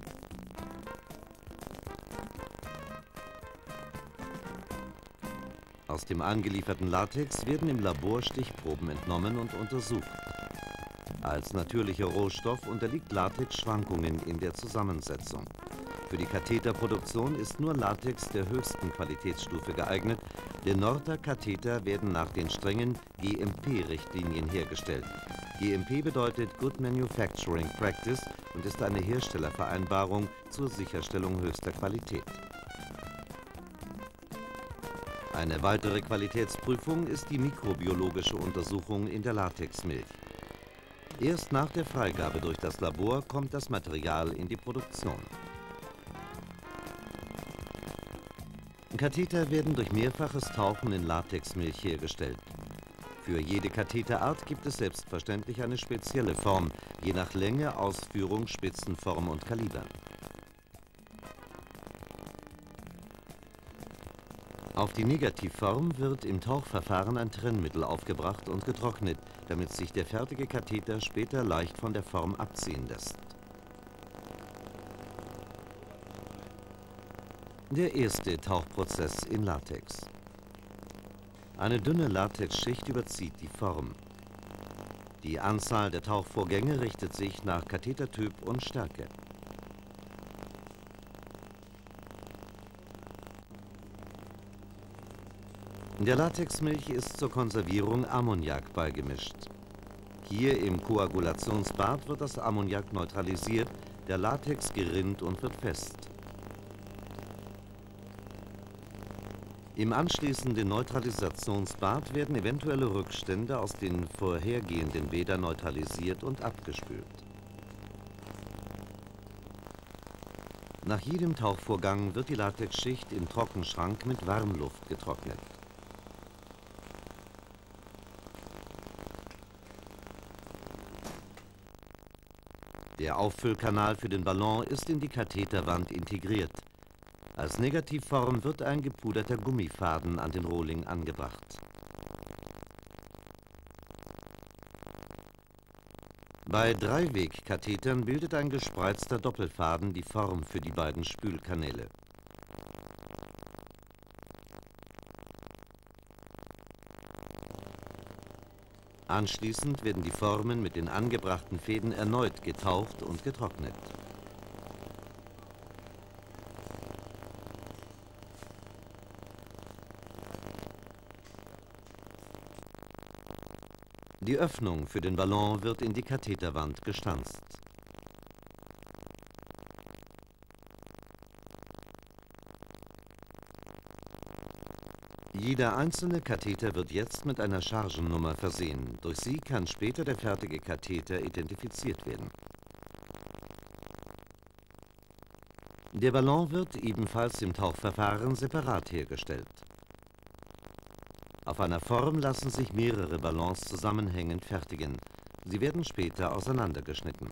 Aus dem angelieferten Latex werden im Labor Stichproben entnommen und untersucht. Als natürlicher Rohstoff unterliegt Latex Schwankungen in der Zusammensetzung. Für die Katheterproduktion ist nur Latex der höchsten Qualitätsstufe geeignet, denn Norta-Katheter werden nach den strengen GMP-Richtlinien hergestellt. GMP bedeutet Good Manufacturing Practice und ist eine Herstellervereinbarung zur Sicherstellung höchster Qualität. Eine weitere Qualitätsprüfung ist die mikrobiologische Untersuchung in der Latexmilch. Erst nach der Freigabe durch das Labor kommt das Material in die Produktion. Katheter werden durch mehrfaches Tauchen in Latexmilch hergestellt. Für jede Katheterart gibt es selbstverständlich eine spezielle Form, je nach Länge, Ausführung, Spitzenform und Kaliber. Auf die Negativform wird im Tauchverfahren ein Trennmittel aufgebracht und getrocknet, damit sich der fertige Katheter später leicht von der Form abziehen lässt. Der erste Tauchprozess in Latex. Eine dünne Latexschicht überzieht die Form. Die Anzahl der Tauchvorgänge richtet sich nach Kathetertyp und Stärke. Der Latexmilch ist zur Konservierung Ammoniak beigemischt. Hier im Koagulationsbad wird das Ammoniak neutralisiert, der Latex gerinnt und wird fest. Im anschließenden Neutralisationsbad werden eventuelle Rückstände aus den vorhergehenden Bädern neutralisiert und abgespült. Nach jedem Tauchvorgang wird die Latexschicht im Trockenschrank mit Warmluft getrocknet. Der Auffüllkanal für den Ballon ist in die Katheterwand integriert. Als Negativform wird ein gepuderter Gummifaden an den Rohling angebracht. Bei Dreiwegkathetern bildet ein gespreizter Doppelfaden die Form für die beiden Spülkanäle. Anschließend werden die Formen mit den angebrachten Fäden erneut getaucht und getrocknet. Die Öffnung für den Ballon wird in die Katheterwand gestanzt. Jeder einzelne Katheter wird jetzt mit einer Chargennummer versehen. Durch sie kann später der fertige Katheter identifiziert werden. Der Ballon wird ebenfalls im Tauchverfahren separat hergestellt. Auf einer Form lassen sich mehrere Ballons zusammenhängend fertigen. Sie werden später auseinandergeschnitten.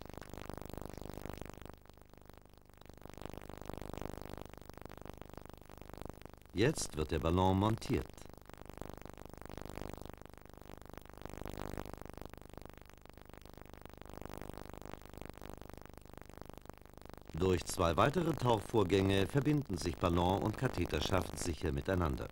Jetzt wird der Ballon montiert. Durch zwei weitere Tauchvorgänge verbinden sich Ballon und Katheterschaft sicher miteinander.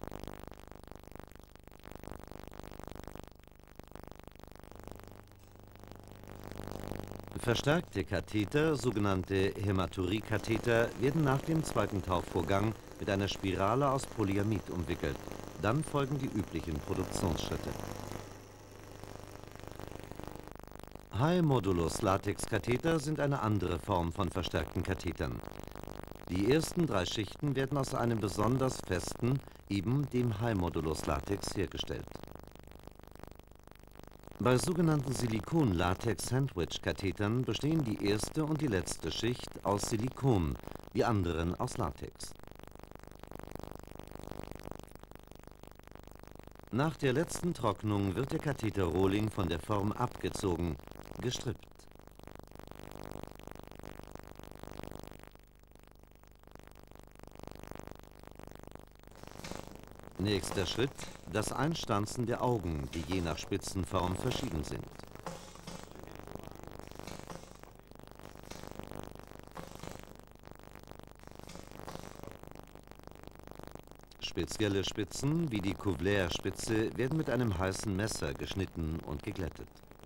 Verstärkte Katheter, sogenannte Hämaturie-Katheter, werden nach dem zweiten Tauchvorgang mit einer Spirale aus Polyamid umwickelt. Dann folgen die üblichen Produktionsschritte. High-Modulus-Latex-Katheter sind eine andere Form von verstärkten Kathetern. Die ersten 3 Schichten werden aus einem besonders festen, eben dem High-Modulus-Latex hergestellt. Bei sogenannten Silikon-Latex-Sandwich-Kathetern bestehen die erste und die letzte Schicht aus Silikon, die anderen aus Latex. Nach der letzten Trocknung wird der Katheterrohling von der Form abgezogen, gestrippt. Nächster Schritt, das Einstanzen der Augen, die je nach Spitzenform verschieden sind. Spezielle Spitzen, wie die Cuvier-Spitze, werden mit einem heißen Messer geschnitten und geglättet.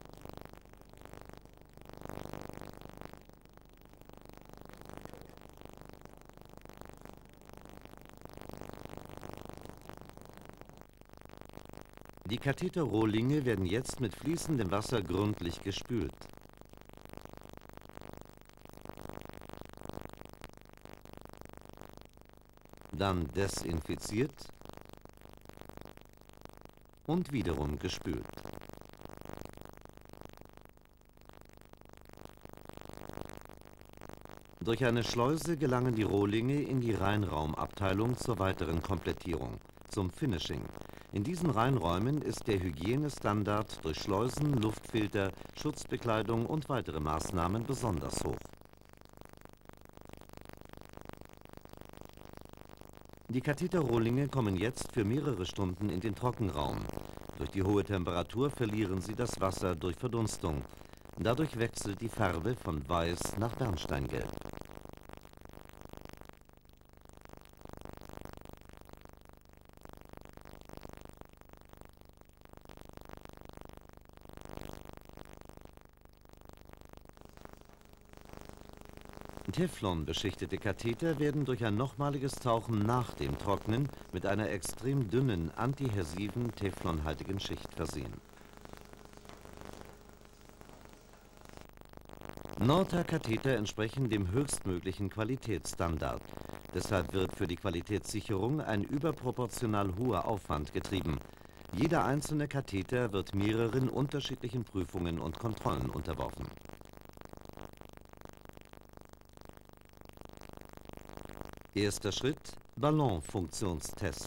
Die Katheterrohlinge werden jetzt mit fließendem Wasser gründlich gespült. Dann desinfiziert und wiederum gespült. Durch eine Schleuse gelangen die Rohlinge in die Reinraumabteilung zur weiteren Komplettierung, zum Finishing. In diesen Reinräumen ist der Hygienestandard durch Schleusen, Luftfilter, Schutzbekleidung und weitere Maßnahmen besonders hoch. Die Katheterrohlinge kommen jetzt für mehrere Stunden in den Trockenraum. Durch die hohe Temperatur verlieren sie das Wasser durch Verdunstung. Dadurch wechselt die Farbe von Weiß nach Bernsteingelb. Teflon-beschichtete Katheter werden durch ein nochmaliges Tauchen nach dem Trocknen mit einer extrem dünnen, antihäsiven, teflonhaltigen Schicht versehen. Norta-Katheter entsprechen dem höchstmöglichen Qualitätsstandard. Deshalb wird für die Qualitätssicherung ein überproportional hoher Aufwand getrieben. Jeder einzelne Katheter wird mehreren unterschiedlichen Prüfungen und Kontrollen unterworfen. Erster Schritt: Ballonfunktionstest.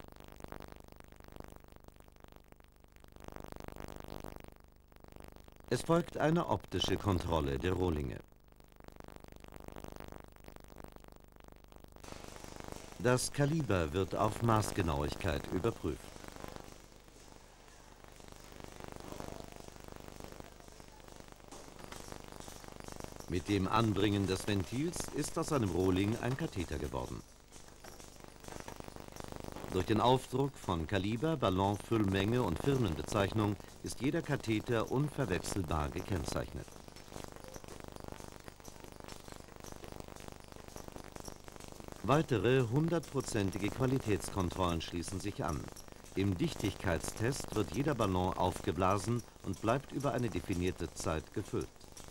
Es folgt eine optische Kontrolle der Rohlinge. Das Kaliber wird auf Maßgenauigkeit überprüft. Mit dem Anbringen des Ventils ist aus einem Rohling ein Katheter geworden. Durch den Aufdruck von Kaliber, Ballonfüllmenge und Firmenbezeichnung ist jeder Katheter unverwechselbar gekennzeichnet. Weitere 100%ige Qualitätskontrollen schließen sich an. Im Dichtigkeitstest wird jeder Ballon aufgeblasen und bleibt über eine definierte Zeit gefüllt.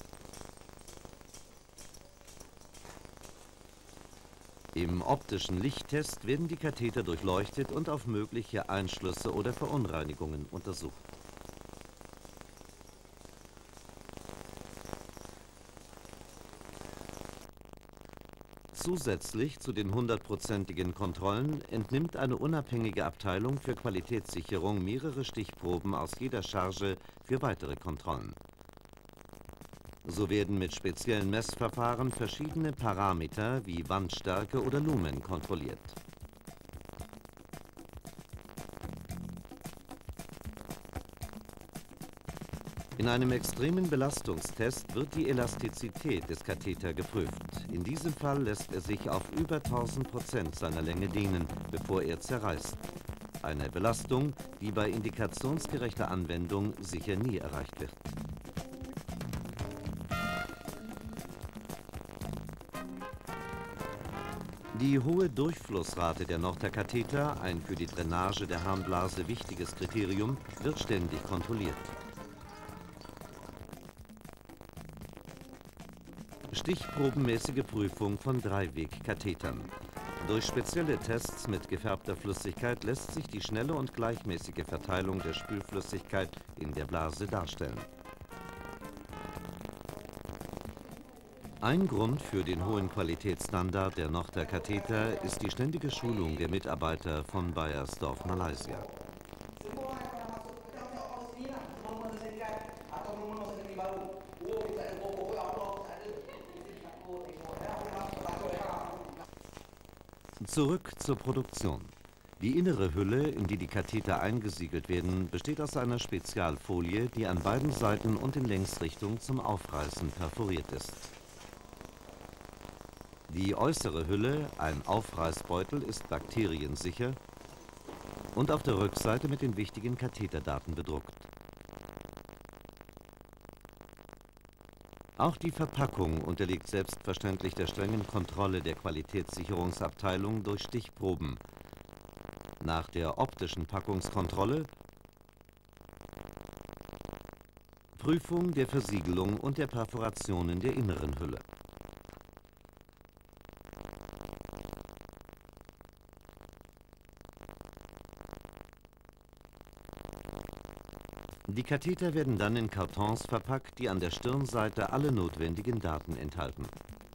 Im optischen Lichttest werden die Katheter durchleuchtet und auf mögliche Einschlüsse oder Verunreinigungen untersucht. Zusätzlich zu den 100%igen Kontrollen entnimmt eine unabhängige Abteilung für Qualitätssicherung mehrere Stichproben aus jeder Charge für weitere Kontrollen. So werden mit speziellen Messverfahren verschiedene Parameter wie Wandstärke oder Lumen kontrolliert. In einem extremen Belastungstest wird die Elastizität des Katheter geprüft. In diesem Fall lässt er sich auf über 1000% seiner Länge dehnen, bevor er zerreißt. Eine Belastung, die bei indikationsgerechter Anwendung sicher nie erreicht wird. Die hohe Durchflussrate der Norta-Katheter, ein für die Drainage der Harnblase wichtiges Kriterium, wird ständig kontrolliert. Stichprobenmäßige Prüfung von Dreiwegkathetern. Durch spezielle Tests mit gefärbter Flüssigkeit lässt sich die schnelle und gleichmäßige Verteilung der Spülflüssigkeit in der Blase darstellen. Ein Grund für den hohen Qualitätsstandard der Norta-Katheter ist die ständige Schulung der Mitarbeiter von Beiersdorf, Malaysia. Zurück zur Produktion. Die innere Hülle, in die die Katheter eingesiegelt werden, besteht aus einer Spezialfolie, die an beiden Seiten und in Längsrichtung zum Aufreißen perforiert ist. Die äußere Hülle, ein Aufreißbeutel, ist bakteriensicher und auf der Rückseite mit den wichtigen Katheterdaten bedruckt. Auch die Verpackung unterliegt selbstverständlich der strengen Kontrolle der Qualitätssicherungsabteilung durch Stichproben. Nach der optischen Packungskontrolle Prüfung der Versiegelung und der Perforationen der inneren Hülle. Die Katheter werden dann in Kartons verpackt, die an der Stirnseite alle notwendigen Daten enthalten.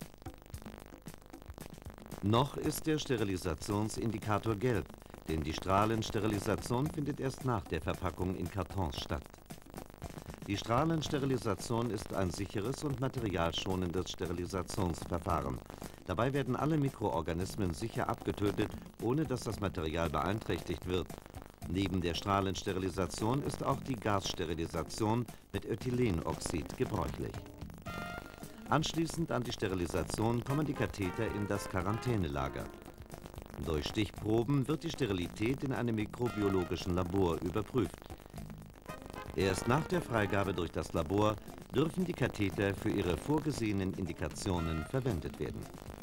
Noch ist der Sterilisationsindikator gelb, denn die Strahlensterilisation findet erst nach der Verpackung in Kartons statt. Die Strahlensterilisation ist ein sicheres und materialschonendes Sterilisationsverfahren. Dabei werden alle Mikroorganismen sicher abgetötet, ohne dass das Material beeinträchtigt wird. Neben der Strahlensterilisation ist auch die Gassterilisation mit Ethylenoxid gebräuchlich. Anschließend an die Sterilisation kommen die Katheter in das Quarantänelager. Durch Stichproben wird die Sterilität in einem mikrobiologischen Labor überprüft. Erst nach der Freigabe durch das Labor dürfen die Katheter für ihre vorgesehenen Indikationen verwendet werden.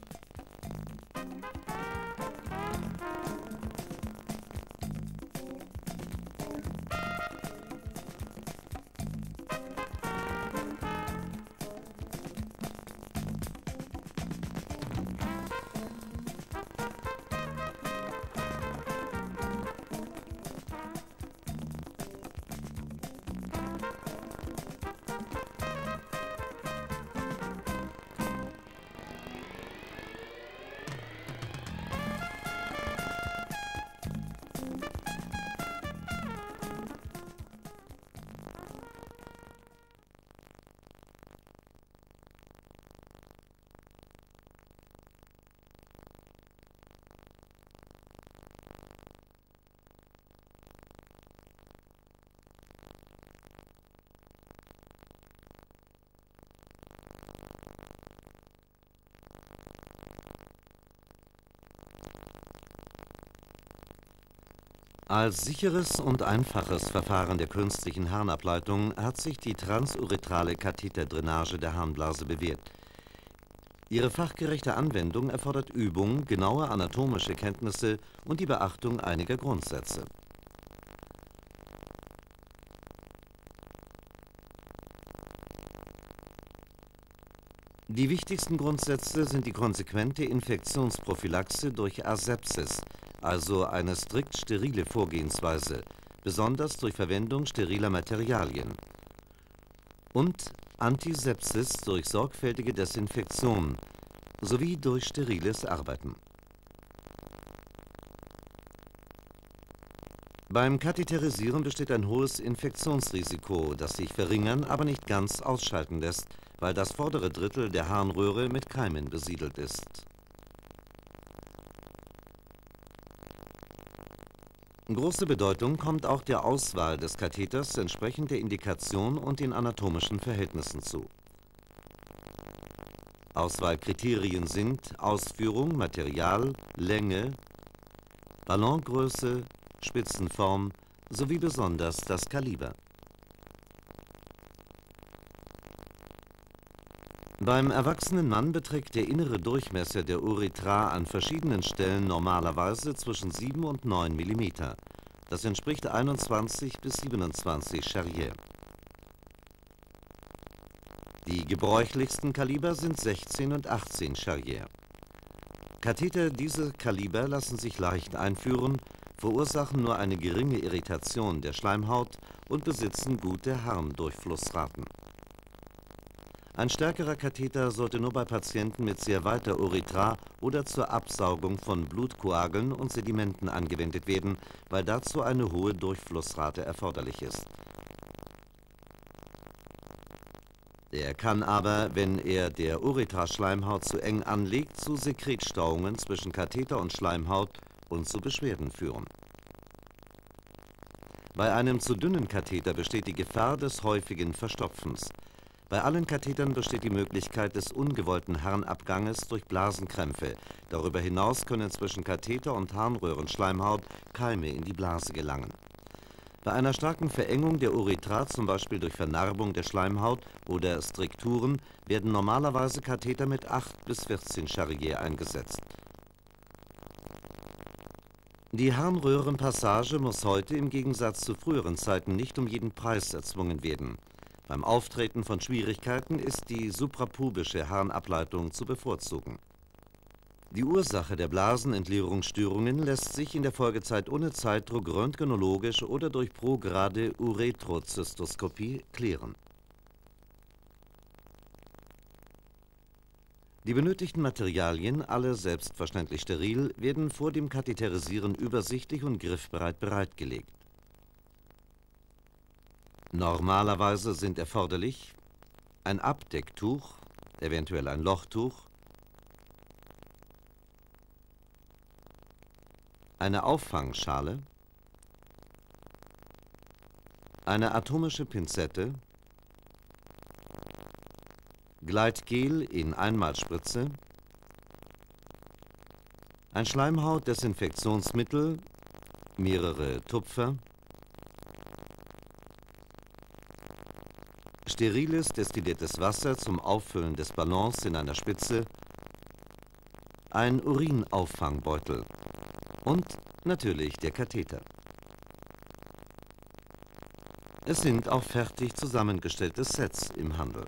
Als sicheres und einfaches Verfahren der künstlichen Harnableitung hat sich die transuretrale Katheterdrainage der Harnblase bewährt. Ihre fachgerechte Anwendung erfordert Übung, genaue anatomische Kenntnisse und die Beachtung einiger Grundsätze. Die wichtigsten Grundsätze sind die konsequente Infektionsprophylaxe durch Asepsis, also eine strikt sterile Vorgehensweise, besonders durch Verwendung steriler Materialien, und Antisepsis durch sorgfältige Desinfektion sowie durch steriles Arbeiten. Beim Katheterisieren besteht ein hohes Infektionsrisiko, das sich verringern, aber nicht ganz ausschalten lässt, weil das vordere Drittel der Harnröhre mit Keimen besiedelt ist. Große Bedeutung kommt auch der Auswahl des Katheters entsprechend der Indikation und den anatomischen Verhältnissen zu. Auswahlkriterien sind Ausführung, Material, Länge, Ballongröße, Spitzenform sowie besonders das Kaliber. Beim erwachsenen Mann beträgt der innere Durchmesser der Uretra an verschiedenen Stellen normalerweise zwischen 7 und 9 mm. Das entspricht 21 bis 27 Charrier. Die gebräuchlichsten Kaliber sind 16 und 18 Charrier. Katheter dieser Kaliber lassen sich leicht einführen, verursachen nur eine geringe Irritation der Schleimhaut und besitzen gute Harndurchflussraten. Ein stärkerer Katheter sollte nur bei Patienten mit sehr weiter Uretra oder zur Absaugung von Blutkoageln und Sedimenten angewendet werden, weil dazu eine hohe Durchflussrate erforderlich ist. Er kann aber, wenn er der Uretraschleimhaut zu eng anlegt, zu Sekretstauungen zwischen Katheter und Schleimhaut und zu Beschwerden führen. Bei einem zu dünnen Katheter besteht die Gefahr des häufigen Verstopfens. Bei allen Kathetern besteht die Möglichkeit des ungewollten Harnabganges durch Blasenkrämpfe. Darüber hinaus können zwischen Katheter und Harnröhrenschleimhaut Keime in die Blase gelangen. Bei einer starken Verengung der Uretra, zum Beispiel durch Vernarbung der Schleimhaut oder Strikturen, werden normalerweise Katheter mit 8 bis 14 Charrier eingesetzt. Die Harnröhrenpassage muss heute im Gegensatz zu früheren Zeiten nicht um jeden Preis erzwungen werden. Beim Auftreten von Schwierigkeiten ist die suprapubische Harnableitung zu bevorzugen. Die Ursache der Blasenentleerungsstörungen lässt sich in der Folgezeit ohne Zeitdruck röntgenologisch oder durch prograde Uretrozystoskopie klären. Die benötigten Materialien, alle selbstverständlich steril, werden vor dem Katheterisieren übersichtlich und griffbereit bereitgelegt. Normalerweise sind erforderlich ein Abdecktuch, eventuell ein Lochtuch, eine Auffangschale, eine atomische Pinzette, Gleitgel in Einmalspritze, ein Schleimhautdesinfektionsmittel, mehrere Tupfer, Steriles destilliertes Wasser zum Auffüllen des Ballons in einer Spitze, ein Urinauffangbeutel und natürlich der Katheter. Es sind auch fertig zusammengestellte Sets im Handel.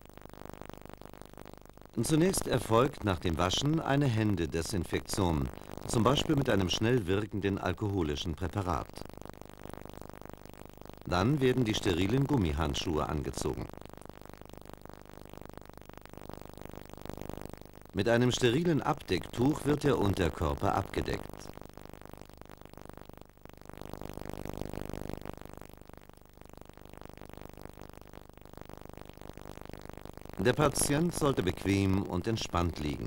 Zunächst erfolgt nach dem Waschen eine Händedesinfektion, zum Beispiel mit einem schnell wirkenden alkoholischen Präparat. Dann werden die sterilen Gummihandschuhe angezogen. Mit einem sterilen Abdecktuch wird der Unterkörper abgedeckt. Der Patient sollte bequem und entspannt liegen.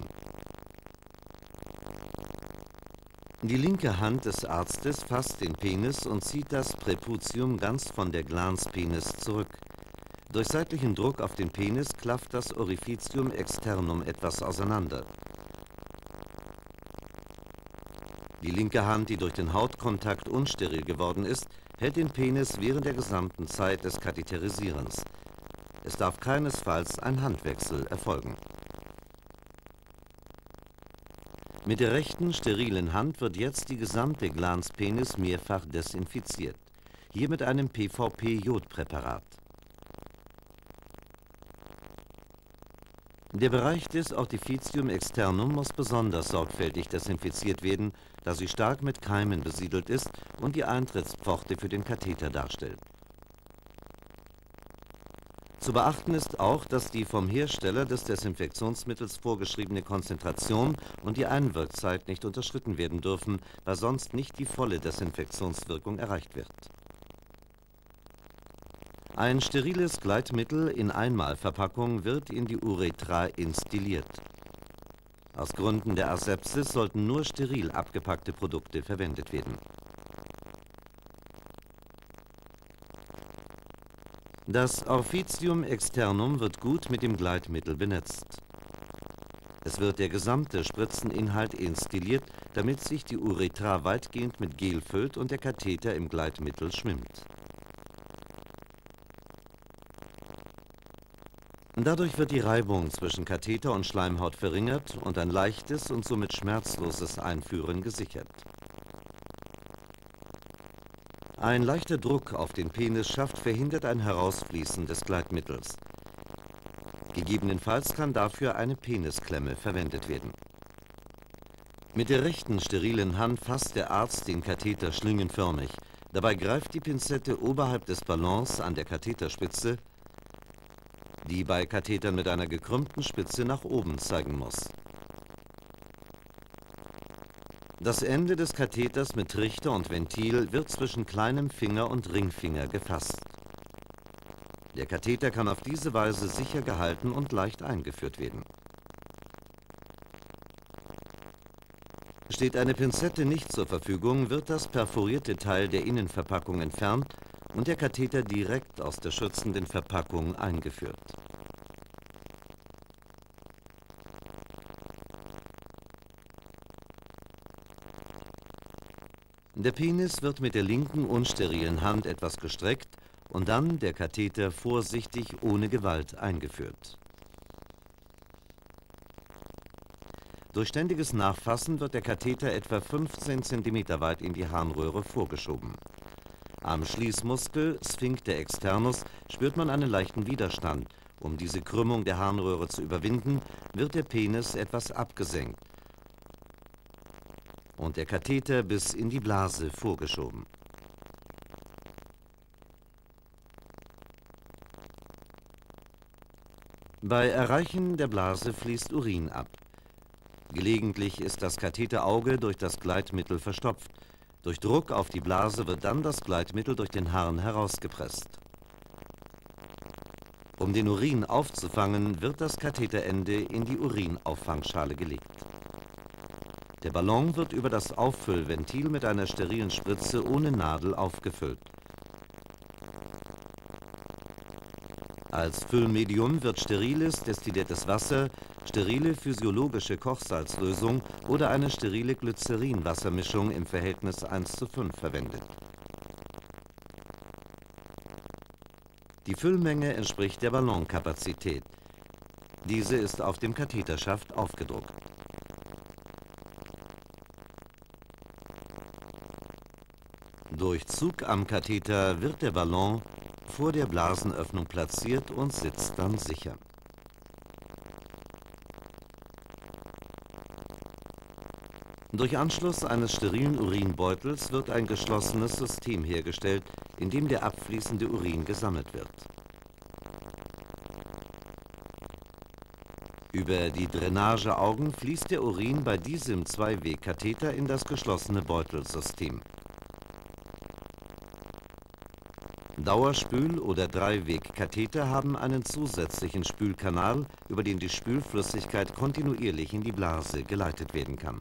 Die linke Hand des Arztes fasst den Penis und zieht das Präputium ganz von der Glans Penis zurück. Durch seitlichen Druck auf den Penis klafft das Orificium externum etwas auseinander. Die linke Hand, die durch den Hautkontakt unsteril geworden ist, hält den Penis während der gesamten Zeit des Katheterisierens. Es darf keinesfalls ein Handwechsel erfolgen. Mit der rechten sterilen Hand wird jetzt die gesamte Glans Penis mehrfach desinfiziert. Hier mit einem PVP-Jodpräparat. Der Bereich des Ortificium externum muss besonders sorgfältig desinfiziert werden, da sie stark mit Keimen besiedelt ist und die Eintrittspforte für den Katheter darstellt. Zu beachten ist auch, dass die vom Hersteller des Desinfektionsmittels vorgeschriebene Konzentration und die Einwirkzeit nicht unterschritten werden dürfen, weil sonst nicht die volle Desinfektionswirkung erreicht wird. Ein steriles Gleitmittel in Einmalverpackung wird in die Uretra instilliert. Aus Gründen der Asepsis sollten nur steril abgepackte Produkte verwendet werden. Das Orficium externum wird gut mit dem Gleitmittel benetzt. Es wird der gesamte Spritzeninhalt instilliert, damit sich die Uretra weitgehend mit Gel füllt und der Katheter im Gleitmittel schwimmt. Dadurch wird die Reibung zwischen Katheter und Schleimhaut verringert und ein leichtes und somit schmerzloses Einführen gesichert. Ein leichter Druck auf den Penisschaft verhindert ein Herausfließen des Gleitmittels. Gegebenenfalls kann dafür eine Penisklemme verwendet werden. Mit der rechten sterilen Hand fasst der Arzt den Katheter schlingenförmig. Dabei greift die Pinzette oberhalb des Ballons an der Katheterspitze, die bei Kathetern mit einer gekrümmten Spitze nach oben zeigen muss. Das Ende des Katheters mit Trichter und Ventil wird zwischen kleinem Finger und Ringfinger gefasst. Der Katheter kann auf diese Weise sicher gehalten und leicht eingeführt werden. Steht eine Pinzette nicht zur Verfügung, wird das perforierte Teil der Innenverpackung entfernt und der Katheter direkt aus der schützenden Verpackung eingeführt. Der Penis wird mit der linken unsterilen Hand etwas gestreckt und dann der Katheter vorsichtig ohne Gewalt eingeführt. Durch ständiges Nachfassen wird der Katheter etwa 15 cm weit in die Harnröhre vorgeschoben. Am Schließmuskel Sphincter externus spürt man einen leichten Widerstand. Um diese Krümmung der Harnröhre zu überwinden, wird der Penis etwas abgesenkt und der Katheter bis in die Blase vorgeschoben. Bei Erreichen der Blase fließt Urin ab. Gelegentlich ist das Katheterauge durch das Gleitmittel verstopft. Durch Druck auf die Blase wird dann das Gleitmittel durch den Harn herausgepresst. Um den Urin aufzufangen, wird das Katheterende in die Urinauffangschale gelegt. Der Ballon wird über das Auffüllventil mit einer sterilen Spritze ohne Nadel aufgefüllt. Als Füllmedium wird steriles destilliertes Wasser, sterile physiologische Kochsalzlösung oder eine sterile Glycerin-Wassermischung im Verhältnis 1:5 verwendet. Die Füllmenge entspricht der Ballonkapazität. Diese ist auf dem Katheterschaft aufgedruckt. Durch Zug am Katheter wird der Ballon vor der Blasenöffnung platziert und sitzt dann sicher. Durch Anschluss eines sterilen Urinbeutels wird ein geschlossenes System hergestellt, in dem der abfließende Urin gesammelt wird. Über die Drainageaugen fließt der Urin bei diesem Zweiwegkatheter in das geschlossene Beutelsystem. Dauerspül- oder Dreiwegkatheter haben einen zusätzlichen Spülkanal, über den die Spülflüssigkeit kontinuierlich in die Blase geleitet werden kann.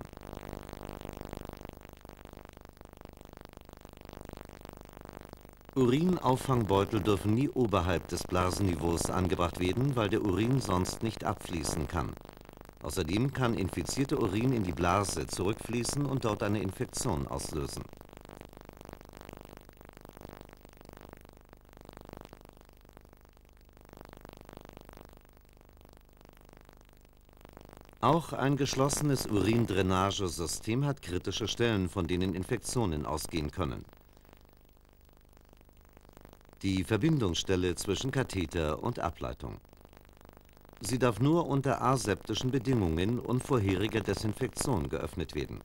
Urinauffangbeutel dürfen nie oberhalb des Blasenniveaus angebracht werden, weil der Urin sonst nicht abfließen kann. Außerdem kann infizierter Urin in die Blase zurückfließen und dort eine Infektion auslösen. Auch ein geschlossenes Urindrainagesystem hat kritische Stellen, von denen Infektionen ausgehen können. Die Verbindungsstelle zwischen Katheter und Ableitung. Sie darf nur unter aseptischen Bedingungen und vorheriger Desinfektion geöffnet werden.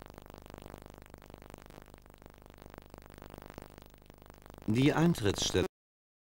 Die Eintrittsstelle